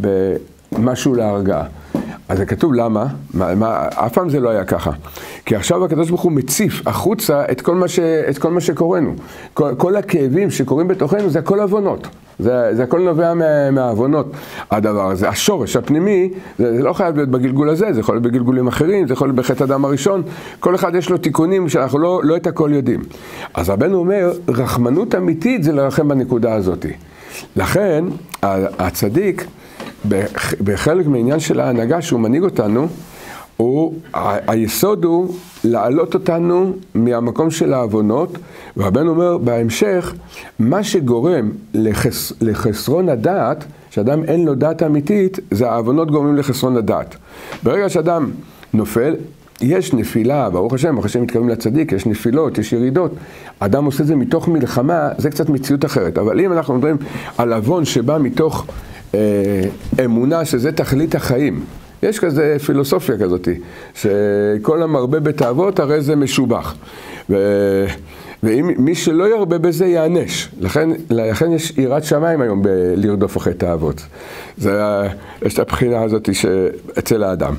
A: במשהו להרגעה. אז זה כתוב למה? מה, מה, אף פעם זה לא היה ככה. כי עכשיו הקדוש ברוך הוא מציף החוצה את כל מה, ש, את כל מה שקורנו. כל, כל הכאבים שקורים בתוכנו זה הכל אבונות. זה, זה הכל נובע מה, מהאבונות. הדבר הזה, השורש הפנימי, זה, זה לא חייב להיות בגלגול הזה, זה יכול להיות בגלגולים אחרים, זה יכול להיות בחטא אדם הראשון. כל אחד יש לו תיקונים שאנחנו לא, לא את הכל יודעים. אז רבנו אומר, רחמנות אמיתית זה לרחם בנקודה הזאת. לכן, הצדיק, בחלק מהעניין של ההנהגה שהוא מנהיג אותנו, הוא, היסוד הוא להעלות אותנו מהמקום של העוונות, והרבנו אומר בהמשך, מה שגורם לחס, לחסרון הדעת, שאדם אין לו דעת אמיתית, זה העוונות גורמים לחסרון הדעת. ברגע שאדם נופל, יש נפילה, ברוך השם, ברוך השם מתכוונים לצדיק, יש נפילות, יש ירידות. אדם עושה זה מתוך מלחמה, זה קצת מציאות אחרת. אבל אם אנחנו מדברים על עוון שבא מתוך אה, אמונה שזה תכלית החיים, יש כזה פילוסופיה כזאת, שכל המרבה בתאוות הרי זה משובח. ו... ומי שלא ירבה בזה יענש. לכן, לכן יש יראת שמיים היום בלרדוף אחרי תאוות. זה, יש את הבחינה הזאת שאצל האדם.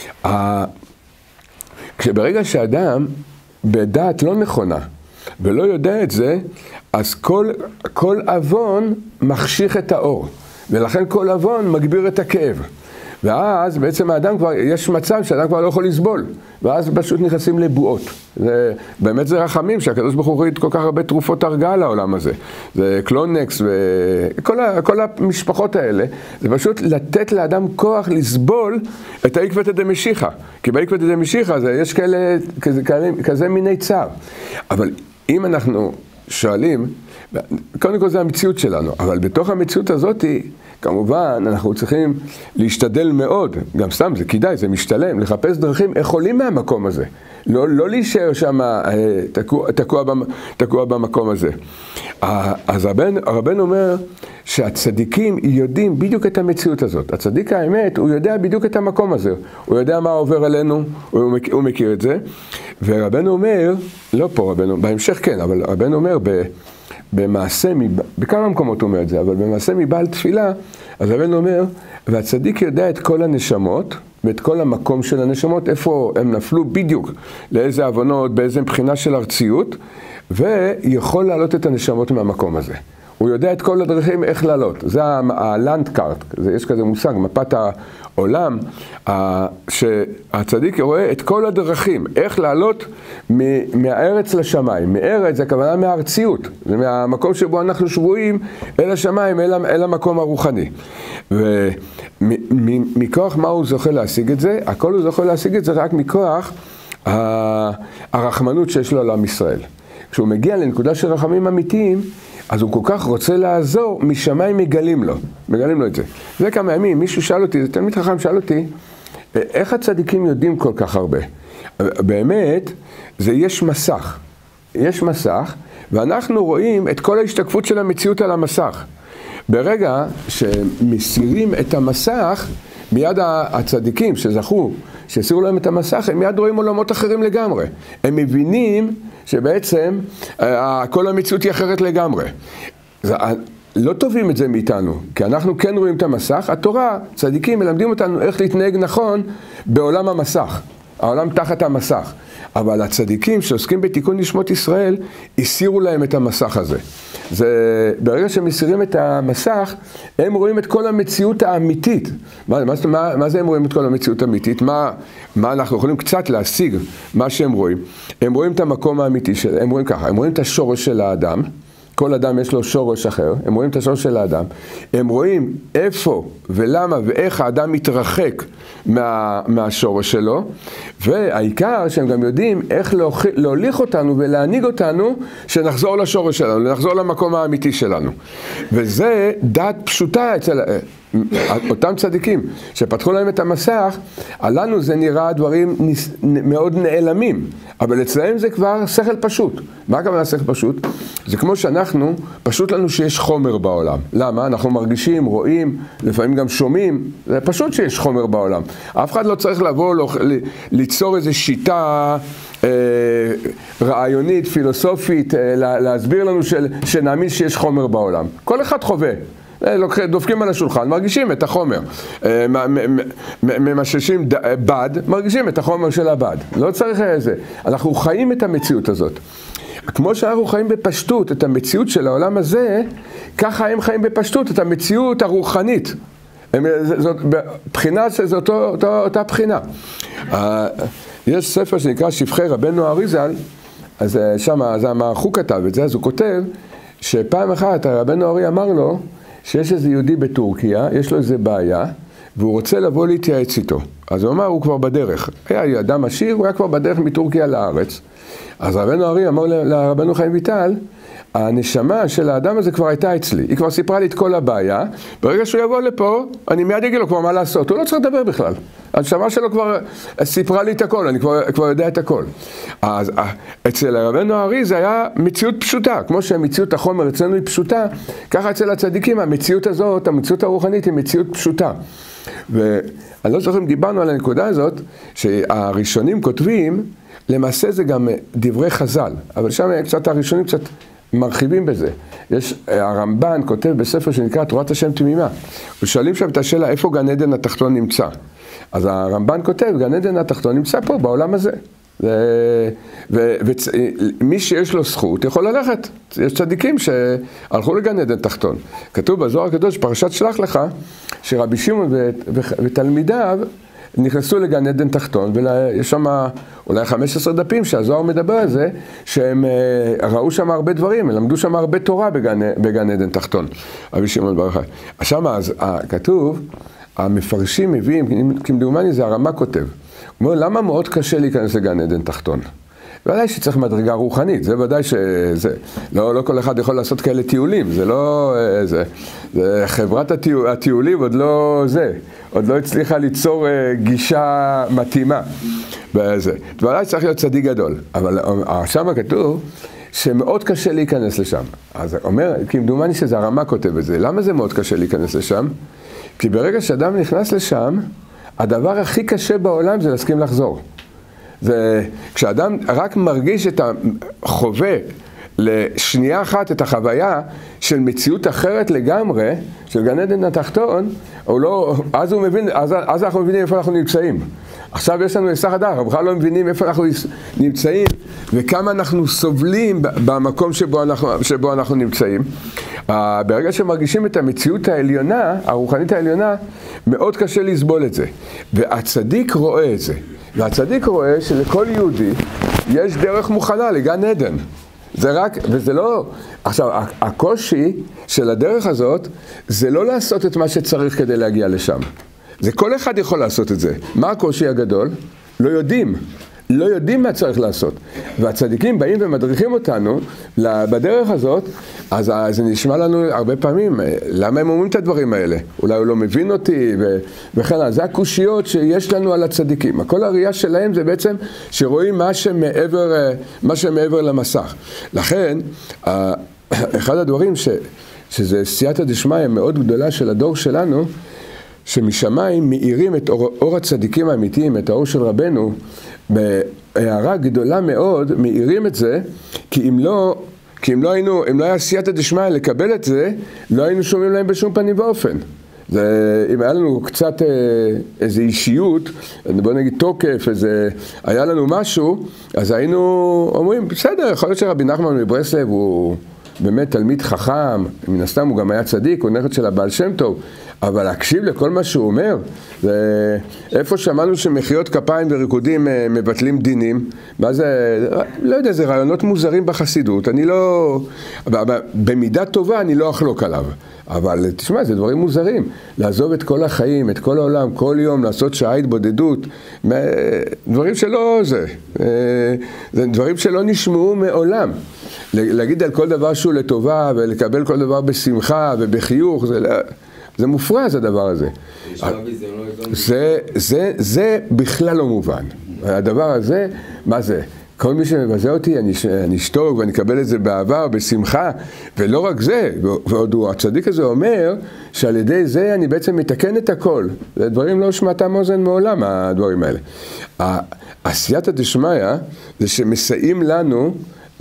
A: כשברגע שאדם בדעת לא נכונה ולא יודע את זה, אז כל, כל אבון מחשיך את האור. ולכן כל אבון מגביר את הכאב. ואז בעצם האדם כבר, יש מצב שהאדם כבר לא יכול לסבול, ואז פשוט נכנסים לבועות. זה, באמת זה רחמים שהקדוש ברוך הוא הוריד כל כך הרבה תרופות הרגעה לעולם הזה. זה קלונקס וכל ה, כל המשפחות האלה, זה פשוט לתת לאדם כוח לסבול את העקבתא דמשיחא. כי בעקבתא דמשיחא זה, יש כאלה, כזה, כזה, כזה מיני צער. אבל אם אנחנו שואלים, קודם כל זה המציאות שלנו, אבל בתוך המציאות הזאת, כמובן, אנחנו צריכים להשתדל מאוד, גם סתם זה כדאי, זה משתלם, לחפש דרכים איך עולים מהמקום הזה. לא, לא להישאר שם תקוע, תקוע, תקוע במקום הזה. אז הרבן, הרבן אומר שהצדיקים יודעים בדיוק את המציאות הזאת. הצדיק האמת, הוא יודע בדיוק את המקום הזה. הוא יודע מה עובר עלינו, הוא מכיר, הוא מכיר את זה. ורבן אומר, לא פה רבן, בהמשך כן, אבל רבן אומר ב... במעשה, בכמה מקומות הוא אומר את זה, אבל במעשה מבעל תפילה, אז הרבן אומר, והצדיק יודע את כל הנשמות, ואת כל המקום של הנשמות, איפה הם נפלו בדיוק, לאיזה הבנות, באיזה מבחינה של ארציות, ויכול להעלות את הנשמות מהמקום הזה. הוא יודע את כל הדרכים איך לעלות. זה הלנדקארט, יש כזה מושג, מפת העולם, שהצדיק רואה את כל הדרכים, איך לעלות מהארץ לשמיים. מארץ זה הכוונה מהארציות, זה מהמקום שבו אנחנו שבויים אל השמיים, אל המקום הרוחני. ומכוח מה הוא זוכה להשיג את זה? הכל הוא זוכה להשיג את זה רק מכוח הרחמנות שיש לו על עם ישראל. כשהוא מגיע לנקודה של רחמים אמיתיים, אז הוא כל כך רוצה לעזור, משמיים מגלים לו, מגלים לו את זה. זה כמה ימים, מישהו שאל אותי, זה תלמיד חכם שאל אותי, איך הצדיקים יודעים כל כך הרבה? באמת, זה יש מסך. יש מסך, ואנחנו רואים את כל ההשתקפות של המציאות על המסך. ברגע שמסירים את המסך, מיד הצדיקים שזכו, שהסירו להם את המסך, הם מיד רואים עולמות אחרים לגמרי. הם מבינים שבעצם כל המציאות היא אחרת לגמרי. זה, לא טובים את זה מאיתנו, כי אנחנו כן רואים את המסך. התורה, צדיקים מלמדים אותנו איך להתנהג נכון בעולם המסך. העולם תחת המסך. אבל הצדיקים שעוסקים בתיקון נשמות ישראל, הסירו להם את המסך הזה. זה, ברגע שהם מסירים את המסך, הם רואים את כל המציאות האמיתית. מה, מה, מה, מה זה הם רואים את כל המציאות האמיתית? מה, מה אנחנו יכולים קצת להשיג מה שהם רואים? הם רואים את המקום האמיתי שלהם, הם רואים ככה, הם רואים את השורש של האדם, כל אדם יש לו שורש אחר, הם רואים את השורש של האדם, הם רואים איפה ולמה ואיך האדם מתרחק מה, מהשורש שלו, והעיקר שהם גם יודעים איך להוכ... להוליך אותנו ולהנהיג אותנו שנחזור לשורש שלנו, נחזור למקום האמיתי שלנו. וזה דעת פשוטה אצל אותם צדיקים שפתחו להם את המסך, עלינו זה נראה דברים נס... מאוד נעלמים, אבל אצלהם זה כבר שכל פשוט. מה הכוונה שכל פשוט? זה כמו שאנחנו, פשוט לנו שיש חומר בעולם. למה? אנחנו מרגישים, רואים, לפעמים גם שומעים, זה פשוט שיש חומר בעולם. אף אחד לא צריך לבוא, ליצור איזו שיטה אה, רעיונית, פילוסופית, אה, להסביר לנו של, שנאמין שיש חומר בעולם. כל אחד חווה. דופקים על השולחן, מרגישים את החומר, ממששים בד, מרגישים את החומר של הבד. לא צריך איזה. אנחנו חיים את המציאות הזאת. כמו שאנחנו חיים בפשטות את המציאות של העולם הזה, ככה הם חיים בפשטות את המציאות הרוחנית. זאת בחינה שזו אותו, אותו, אותה בחינה. יש ספר שנקרא שבחי רבנו אריזל, אז שם, אז המערכו כתב את זה, אז הוא כותב שפעם אחת רבנו ארי אמר לו, שיש איזה יהודי בטורקיה, יש לו איזה בעיה, והוא רוצה לבוא להתייעץ איתו. אז הוא אמר, הוא כבר בדרך. היה אדם עשיר, הוא היה כבר בדרך מטורקיה לארץ. אז רבנו ארי אמר לרבנו חיים ויטל, הנשמה של האדם הזה כבר הייתה אצלי. היא כבר סיפרה לי את כל הבעיה. ברגע שהוא יבוא לפה, אני מיד אגיד לו כבר מה לעשות. הוא לא צריך לדבר בכלל. הנשמה שלו כבר סיפרה לי את הכל, אני כבר, כבר יודע את הכל. אז אצל רבנו ארי זה היה מציאות פשוטה. כמו שהמציאות החומר אצלנו היא פשוטה, ככה אצל הצדיקים המציאות הזאת, המציאות הרוחנית היא מציאות פשוטה. ואני לא זוכר אם דיברנו על הנקודה הזאת, שהראשונים כותבים, למעשה זה גם דברי חז"ל, אבל שם קצת הראשונים קצת מרחיבים בזה. יש, הרמב"ן כותב בספר שנקרא תורת השם תמימה, ושואלים שם את השאלה איפה גן עדן התחתון נמצא. אז הרמב"ן כותב, גן עדן התחתון נמצא פה, בעולם הזה. ומי שיש לו זכות יכול ללכת. יש צדיקים שהלכו לגן עדן תחתון. כתוב בזוהר הקדוש, פרשת שלח לך, שרבי שמעון ותלמידיו נכנסו לגן עדן תחתון, ויש שם אולי חמישה עשר דפים שהזוהר מדבר על זה, שהם ראו שם הרבה דברים, למדו שם הרבה תורה בגן, בגן עדן תחתון. רבי שמעון בר יוחאי. שם אז כתוב, המפרשים מביאים, כמדומני זה הרמ"א כותב, הוא אומר, למה מאוד קשה להיכנס לגן עדן תחתון? ודאי שצריך מדרגה רוחנית, זה ודאי שזה, לא, לא כל אחד יכול לעשות כאלה טיולים, זה לא, זה, זה חברת הטיול, הטיולים עוד לא זה, עוד לא הצליחה ליצור גישה מתאימה בזה. ודאי צריך להיות צדיק גדול, אבל שם כתוב שמאוד קשה להיכנס לשם. אז אומר, כמדומני שזה הרמ"א כותב את זה, למה זה מאוד קשה להיכנס לשם? כי ברגע שאדם נכנס לשם, הדבר הכי קשה בעולם זה להסכים לחזור. זה, כשאדם רק מרגיש את החווה לשנייה אחת את החוויה של מציאות אחרת לגמרי, של גן עדן התחתון, הוא לא, אז הוא מבין, אז, אז אנחנו מבינים איפה אנחנו נמצאים. עכשיו יש לנו היסח הדעת, אנחנו בכלל לא מבינים איפה אנחנו נמצאים, וכמה אנחנו סובלים במקום שבו אנחנו, שבו אנחנו נמצאים. ברגע שמרגישים את המציאות העליונה, הרוחנית העליונה, מאוד קשה לסבול את זה. והצדיק רואה את זה. והצדיק רואה שלכל יהודי יש דרך מוכנה לגן עדן. זה רק, וזה לא, עכשיו, הקושי של הדרך הזאת, זה לא לעשות את מה שצריך כדי להגיע לשם. זה כל אחד יכול לעשות את זה. מה הקושי הגדול? לא יודעים. לא יודעים מה צריך לעשות. והצדיקים באים ומדריכים אותנו בדרך הזאת, אז זה נשמע לנו הרבה פעמים, למה הם אומרים את הדברים האלה? אולי הוא לא מבין אותי, וכן הלאה. זה הקושיות שיש לנו על הצדיקים. כל הראייה שלהם זה בעצם שרואים מה שמעבר, מה שמעבר למסך. לכן, אחד הדברים ש, שזה סייעתא דשמיא מאוד גדולה של הדור שלנו, שמשמיים מאירים את אור, אור הצדיקים האמיתיים, את האור של רבנו, בהערה גדולה מאוד, מאירים את זה, כי אם לא, כי אם לא היינו, אם לא היה סייעתא דשמיא לקבל את זה, לא היינו שומעים להם בשום פנים ואופן. זה, אם היה לנו קצת איזו אישיות, בוא נגיד תוקף, איזה, היה לנו משהו, אז היינו אומרים, בסדר, יכול להיות שרבי נחמן מברסלב הוא באמת תלמיד חכם, מן הסתם הוא גם היה צדיק, הוא נכד של הבעל שם טוב, אבל להקשיב לכל מה שהוא אומר, זה, איפה שמענו שמחיאות כפיים וריקודים מבטלים דינים, מה זה, לא יודע, זה רעיונות מוזרים בחסידות, אני לא, במידה טובה אני לא אחלוק עליו, אבל תשמע, זה דברים מוזרים, לעזוב את כל החיים, את כל העולם, כל יום, לעשות שעה התבודדות, דברים שלא זה, זה דברים שלא נשמעו מעולם. להגיד על כל דבר שהוא לטובה ולקבל כל דבר בשמחה ובחיוך, זה, זה מופרז הדבר הזה. זה, זה, זה בכלל לא מובן. הדבר הזה, מה זה? כל מי שמבזה אותי, אני, אני אשתוק ואני אקבל את זה באהבה ובשמחה, ולא רק זה, ועוד הוא, הצדיק הזה אומר, שעל ידי זה אני בעצם מתקן את הכל. זה דברים לא שמעתם אוזן מעולם, הדברים האלה. עשייתא דשמיא זה שמסייעים לנו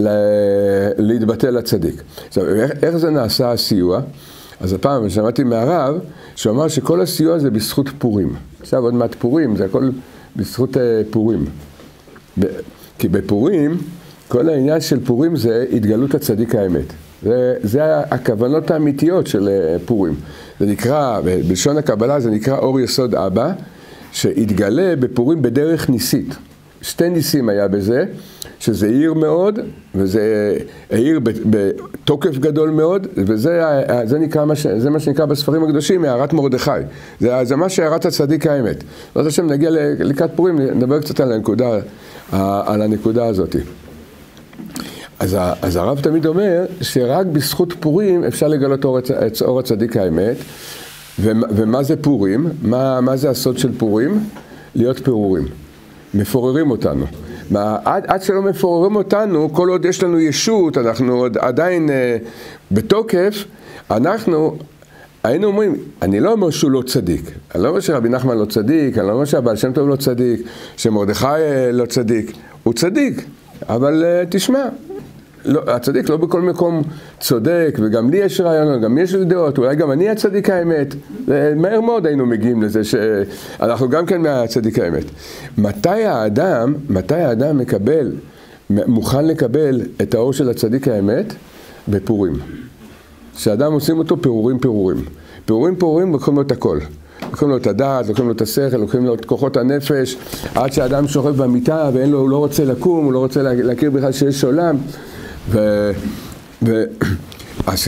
A: להתבטא לצדיק. עכשיו, איך, איך זה נעשה הסיוע? אז הפעם שמעתי מהרב, שהוא אמר שכל הסיוע זה בזכות פורים. עכשיו עוד מעט פורים, זה הכל בזכות פורים. ב, כי בפורים, כל העניין של פורים זה התגלות הצדיק האמת. זה, זה הכוונות האמיתיות של פורים. זה נקרא, בלשון הקבלה זה נקרא אור יסוד אבא, שהתגלה בפורים בדרך ניסית. שתי ניסים היה בזה, שזה עיר מאוד, וזה עיר בתוקף גדול מאוד, וזה זה נקרא, זה מה שנקרא בספרים הקדושים, הערת מרדכי. זה, זה מה שהערת הצדיק האמת. אז עכשיו נגיע לקראת פורים, נדבר קצת על הנקודה, על הנקודה הזאת. אז, אז הרב תמיד אומר שרק בזכות פורים אפשר לגלות אור, אור הצדיק האמת, ומה, ומה זה פורים? מה, מה זה הסוד של פורים? להיות פירורים. מפוררים אותנו. מה, עד, עד שלא מפוררים אותנו, כל עוד יש לנו ישות, אנחנו עוד עדיין אה, בתוקף, אנחנו היינו אומרים, אני לא אומר שהוא לא צדיק, אני לא אומר שרבי נחמן לא צדיק, אני לא אומר שהבעל שם טוב לא צדיק, שמרדכי אה, לא צדיק, הוא צדיק, אבל אה, תשמע, לא, הצדיק לא בכל מקום צודק, וגם לי יש רעיונות, גם לי יש דעות, אולי גם אני הצדיק האמת. מהר מאוד היינו מגיעים לזה שאנחנו גם כן מהצדיק האמת. מתי האדם, מתי האדם מקבל, מוכן לקבל את האור של הצדיק האמת? בפורים. כשאדם עושים אותו פירורים פירורים. פירורים פירורים לוקחים לו את הכל. לוקחים לו את הדעת, לוקחים לו את השכל, לוקחים לו את כוחות הנפש, עד שהאדם שוכב במיטה ואין לו, הוא לא רוצה לקום, הוא לא רוצה להכיר בכלל שיש עולם. ו... ו... אז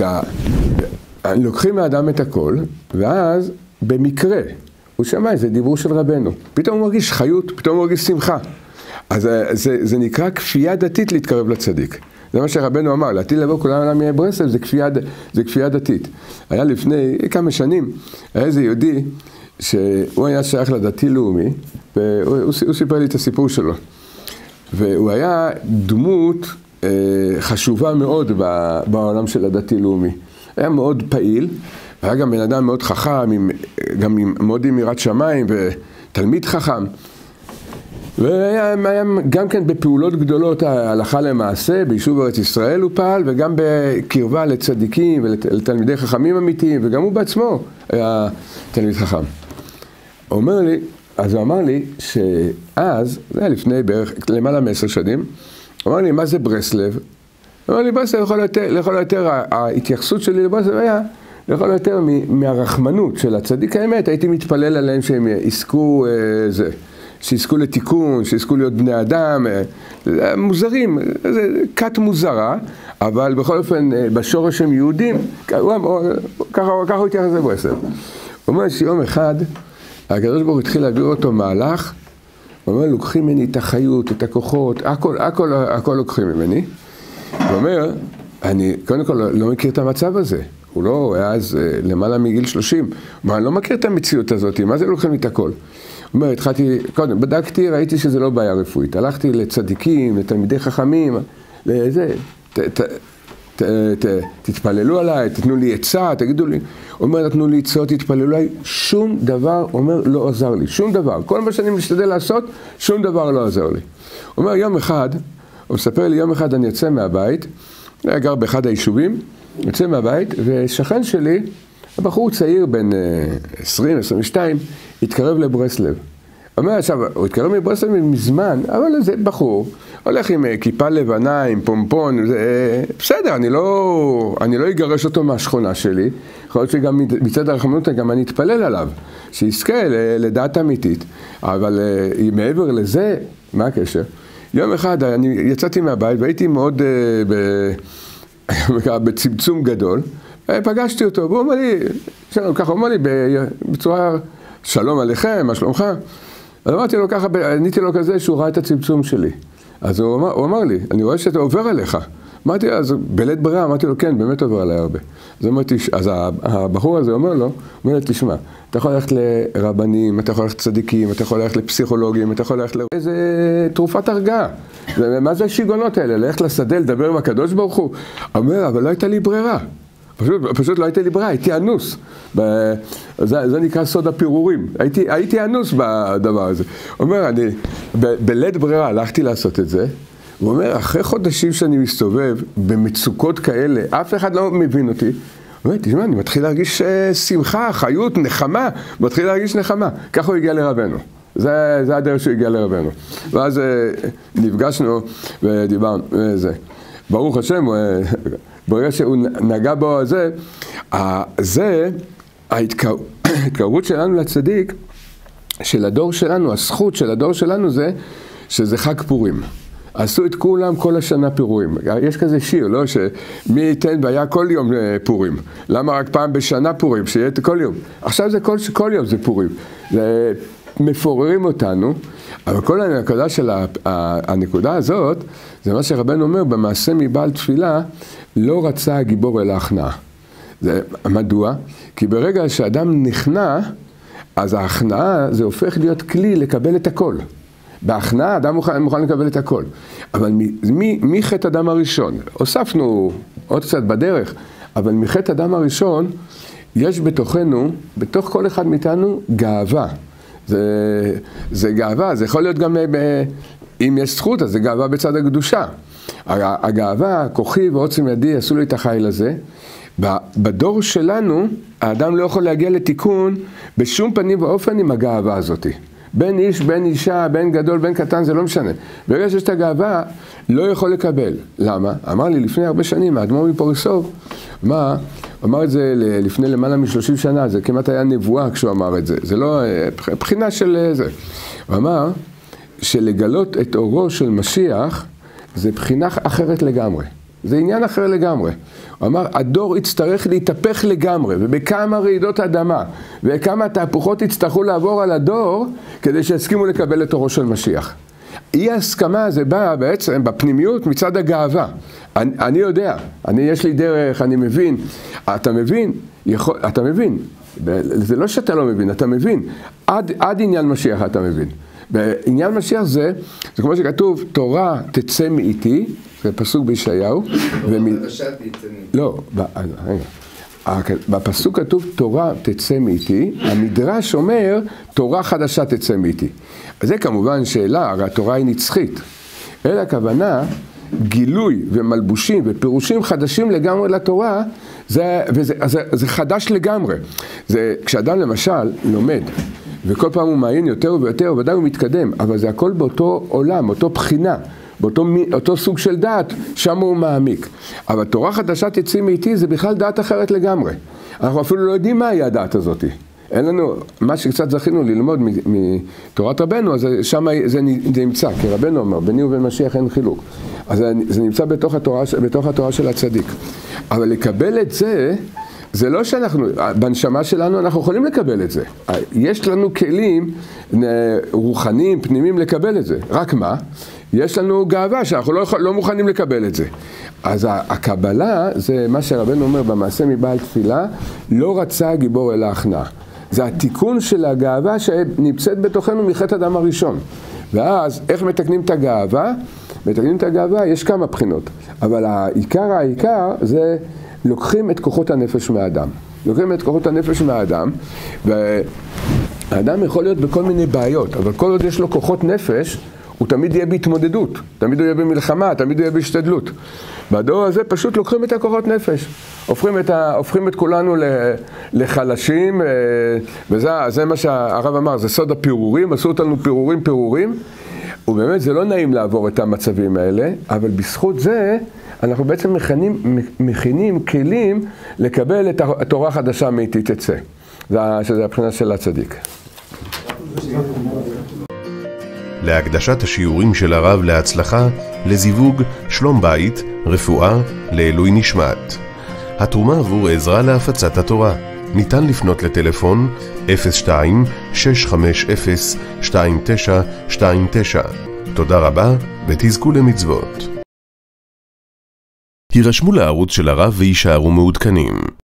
A: לוקחים מהאדם את הכל, ואז במקרה, הוא שמע איזה דיבור של רבנו, פתאום הוא מרגיש חיות, פתאום הוא מרגיש שמחה. אז זה, זה נקרא כפייה דתית להתקרב לצדיק. זה מה שרבנו אמר, להתחיל לבוא כולם עולם מברסלב, זה כפייה, זה כפייה דתית. היה לפני כמה שנים, היה איזה יהודי, שהוא היה שייך לדתי לאומי, והוא הוא סיפר לי את הסיפור שלו. והוא היה דמות חשובה מאוד בעולם של הדתי לאומי. היה מאוד פעיל, והיה גם בן אדם מאוד חכם, עם, גם עם, מאוד עם יראת שמיים ותלמיד חכם. והיה היה גם כן בפעולות גדולות הלכה למעשה, ביישוב ארץ ישראל הוא פעל, וגם בקרבה לצדיקים ולתלמידי חכמים אמיתיים, וגם הוא בעצמו היה תלמיד חכם. הוא אומר לי, אז הוא אמר לי שאז, זה היה לפני בערך למעלה מעשר שנים, הוא אמר לי, מה זה ברסלב? הוא אמר לי, ברסלב לכל יותר, לכל יותר, ההתייחסות שלי לברסלב היה, לכל יותר מהרחמנות של הצדיק האמת, הייתי מתפלל עליהם שהם יזכו זה, שיזכו לתיקון, שיזכו להיות בני אדם, מוזרים, זה כת מוזרה, אבל בכל אופן, בשורש הם יהודים, ככה הוא התייחס לברסלב. הוא אומר שיום אחד, הקדוש ברוך הוא התחיל להעביר אותו מהלך, הוא אומר, לוקחים ממני את החיות, את הכוחות, הכל, הכל, הכל לוקחים ממני. הוא אומר, אני קודם כל לא מכיר את המצב הזה. הוא לא, היה אז למעלה מגיל שלושים. הוא אומר, אני לא מכיר את המציאות הזאת, מה זה לוקחים לי את הכל? הוא אומר, התחלתי, קודם, בדקתי, ראיתי שזה לא בעיה רפואית. הלכתי לצדיקים, לתלמידי חכמים, לזה, ת, ת, ת, ת, תתפללו עליי, תתנו לי עצה, תגידו לי. הוא אומר, נתנו לי עצות, תתפללו עליי, שום דבר, אומר, לא עזר לי, שום דבר. כל מה שאני משתדל לעשות, שום דבר לא עזר לי. הוא אומר, יום אחד, הוא מספר לי, יום אחד אני יוצא מהבית, אני גר באחד היישובים, יוצא מהבית, ושכן שלי הבחור צעיר בין עשרים עשרים ושתיים, התקרב לברסלב. אומר עכשיו, הוא התקרב מברסלב מזמן, אבל זה בחור, הולך עם כיפה לבנה, עם פומפון, זה, בסדר, אני לא, אני לא אגרש אותו מהשכונה שלי, יכול להיות שגם מצד הרחמנות גם אני אתפלל עליו, שיזכה לדעת אמיתית, אבל מעבר לזה, מה הקשר? יום אחד אני יצאתי מהבית והייתי מאוד בצמצום גדול, פגשתי אותו, והוא אומר לי, ככה הוא אומר לי בצורה, שלום עליכם, מה שלומך? אז אמרתי לו ככה, עניתי לו כזה שהוא ראה את הצמצום שלי. אז הוא אמר, הוא אמר לי, אני רואה שאתה עובר עליך. אמרתי, אז בלית ברירה, אמרתי לו, כן, באמת עובר עליי הרבה. אז, אמרתי, אז הבחור הזה אומר לו, אומר לי, תשמע, אתה יכול ללכת לרבנים, אתה יכול ללכת לצדיקים, אתה יכול ללכת לפסיכולוגים, אתה יכול ללכת לאיזה תרופת הרגעה. מה זה השיגונות האלה? ללכת לשדה, לדבר עם הקדוש ברוך הוא? אומר, אבל לא הייתה לי ברירה. פשוט, פשוט לא הייתה לי ברירה, הייתי אנוס. ב... זה, זה נקרא סוד הפירורים. הייתי, הייתי אנוס בדבר הזה. הוא אומר, אני ב, בלית ברירה הלכתי לעשות את זה. הוא אומר, אחרי חודשים שאני מסתובב במצוקות כאלה, אף אחד לא מבין אותי. הוא אומר, תשמע, אני מתחיל להרגיש שמחה, חיות, נחמה. מתחיל להרגיש נחמה. ככה הוא הגיע לרבנו. זה, זה הדרך שהוא הגיע לרבנו. ואז נפגשנו ודיברנו. וזה. ברוך השם, ברגע שהוא נגע בו הזה, זה, ההתקרבות שלנו לצדיק, של הדור שלנו, הזכות של הדור שלנו זה, שזה חג פורים. עשו את כולם כל השנה פירורים. יש כזה שיר, לא? שמי ייתן והיה כל יום פורים. למה רק פעם בשנה פורים? שיהיה כל יום. עכשיו זה כל, כל יום זה פורים. זה מפוררים אותנו, אבל כל הנקודה של הנקודה הזאת, זה מה שרבנו אומר, במעשה מבעל תפילה, לא רצה הגיבור אל ההכנעה. זה, מדוע? כי ברגע שאדם נכנע, אז ההכנעה זה הופך להיות כלי לקבל את הכל. בהכנעה אדם מוכן, מוכן לקבל את הכל. אבל מי, מי חטא אדם הראשון? הוספנו עוד קצת בדרך, אבל מחטא אדם הראשון, יש בתוכנו, בתוך כל אחד מאיתנו, גאווה. זה, זה גאווה, זה יכול להיות גם, ב, אם יש זכות, אז זה גאווה בצד הקדושה. הגאווה, כוחי ועוצם ידי עשו לי את החיל הזה. בדור שלנו, האדם לא יכול להגיע לתיקון בשום פנים ואופן עם הגאווה הזאת. בין איש, בין אישה, בין גדול, בין קטן, זה לא משנה. ברגע שיש את הגאווה, לא יכול לקבל. למה? אמר לי לפני הרבה שנים, האדמו"ר מפוריסוב, מה? אמר את זה לפני למעלה משלושים שנה, זה כמעט היה נבואה כשהוא אמר את זה. זה לא בחינה של זה. הוא אמר שלגלות את אורו של משיח, זה בחינה אחרת לגמרי. זה עניין אחר לגמרי. הוא אמר, הדור יצטרך להתהפך לגמרי, ובכמה רעידות אדמה, וכמה תהפוכות יצטרכו לעבור על הדור, כדי שיסכימו לקבל את אורו של משיח. אי ההסכמה זה בא בעצם בפנימיות מצד הגאווה. אני, אני יודע, אני יש לי דרך, אני מבין. אתה מבין? יכול, אתה מבין. זה לא שאתה לא מבין, אתה מבין. עד, עד עניין משיח אתה מבין. בעניין משיח זה, זה כמו שכתוב, תורה תצא מאיתי, זה פסוק בישעיהו. לא, בפסוק כתוב תורה תצא מאיתי, המדרש אומר תורה חדשה תצא מאיתי. זה כמובן שאלה, הרי התורה היא נצחית. אלא הכוונה, גילוי ומלבושים ופירושים חדשים לגמרי לתורה, זה, וזה, זה, זה חדש לגמרי. זה, כשאדם למשל לומד, וכל פעם הוא מעיין יותר ויותר, ודאי הוא מתקדם, אבל זה הכל באותו עולם, אותו בחינה, באותו אותו סוג של דעת, שם הוא מעמיק. אבל תורה חדשה תצא מאיתי זה בכלל דעת אחרת לגמרי. אנחנו אפילו לא יודעים מהי הדעת הזאת. אין לנו, מה שקצת זכינו ללמוד מתורת רבנו, אז שם זה נמצא, כי רבנו אומר, ביני ובין משיח אין חילוק. אז זה נמצא בתוך התורה, בתוך התורה של הצדיק. אבל לקבל את זה, זה לא שאנחנו, בנשמה שלנו אנחנו יכולים לקבל את זה. יש לנו כלים רוחניים, פנימיים לקבל את זה. רק מה? יש לנו גאווה שאנחנו לא, לא מוכנים לקבל את זה. אז הקבלה, זה מה שרבנו אומר במעשה מבעל תפילה, לא רצה הגיבור אל ההכנעה. זה התיקון של הגאווה שנמצאת בתוכנו מחטא אדם הראשון. ואז איך מתקנים את הגאווה? מתקנים את הגאווה, יש כמה בחינות. אבל העיקר העיקר זה לוקחים את כוחות הנפש מהאדם. לוקחים את כוחות הנפש מהאדם, והאדם יכול להיות בכל מיני בעיות, אבל כל עוד יש לו כוחות נפש, הוא תמיד יהיה בהתמודדות, תמיד הוא יהיה במלחמה, תמיד הוא יהיה בהשתדלות. בדור הזה פשוט לוקחים את הכוחות נפש, הופכים את, ה, הופכים את כולנו לחלשים, וזה זה מה שהרב אמר, זה סוד הפירורים, עשו אותנו פירורים פירורים, ובאמת זה לא נעים לעבור את המצבים האלה, אבל בזכות זה אנחנו בעצם מכינים, מכינים כלים לקבל את התורה החדשה מאיתי תצא. זה, שזה הבחינה של הצדיק.
C: להקדשת השיעורים של הרב להצלחה, לזיווג, שלום בית, רפואה, לעילוי נשמת. התרומה עבור עזרה להפצת התורה. ניתן לפנות לטלפון אפס שתיים שש חמש אפס שתיים תשע שתיים תשע. תודה רבה ותזכו למצוות. הירשמו לערוץ של הרב וישארו מעודכנים.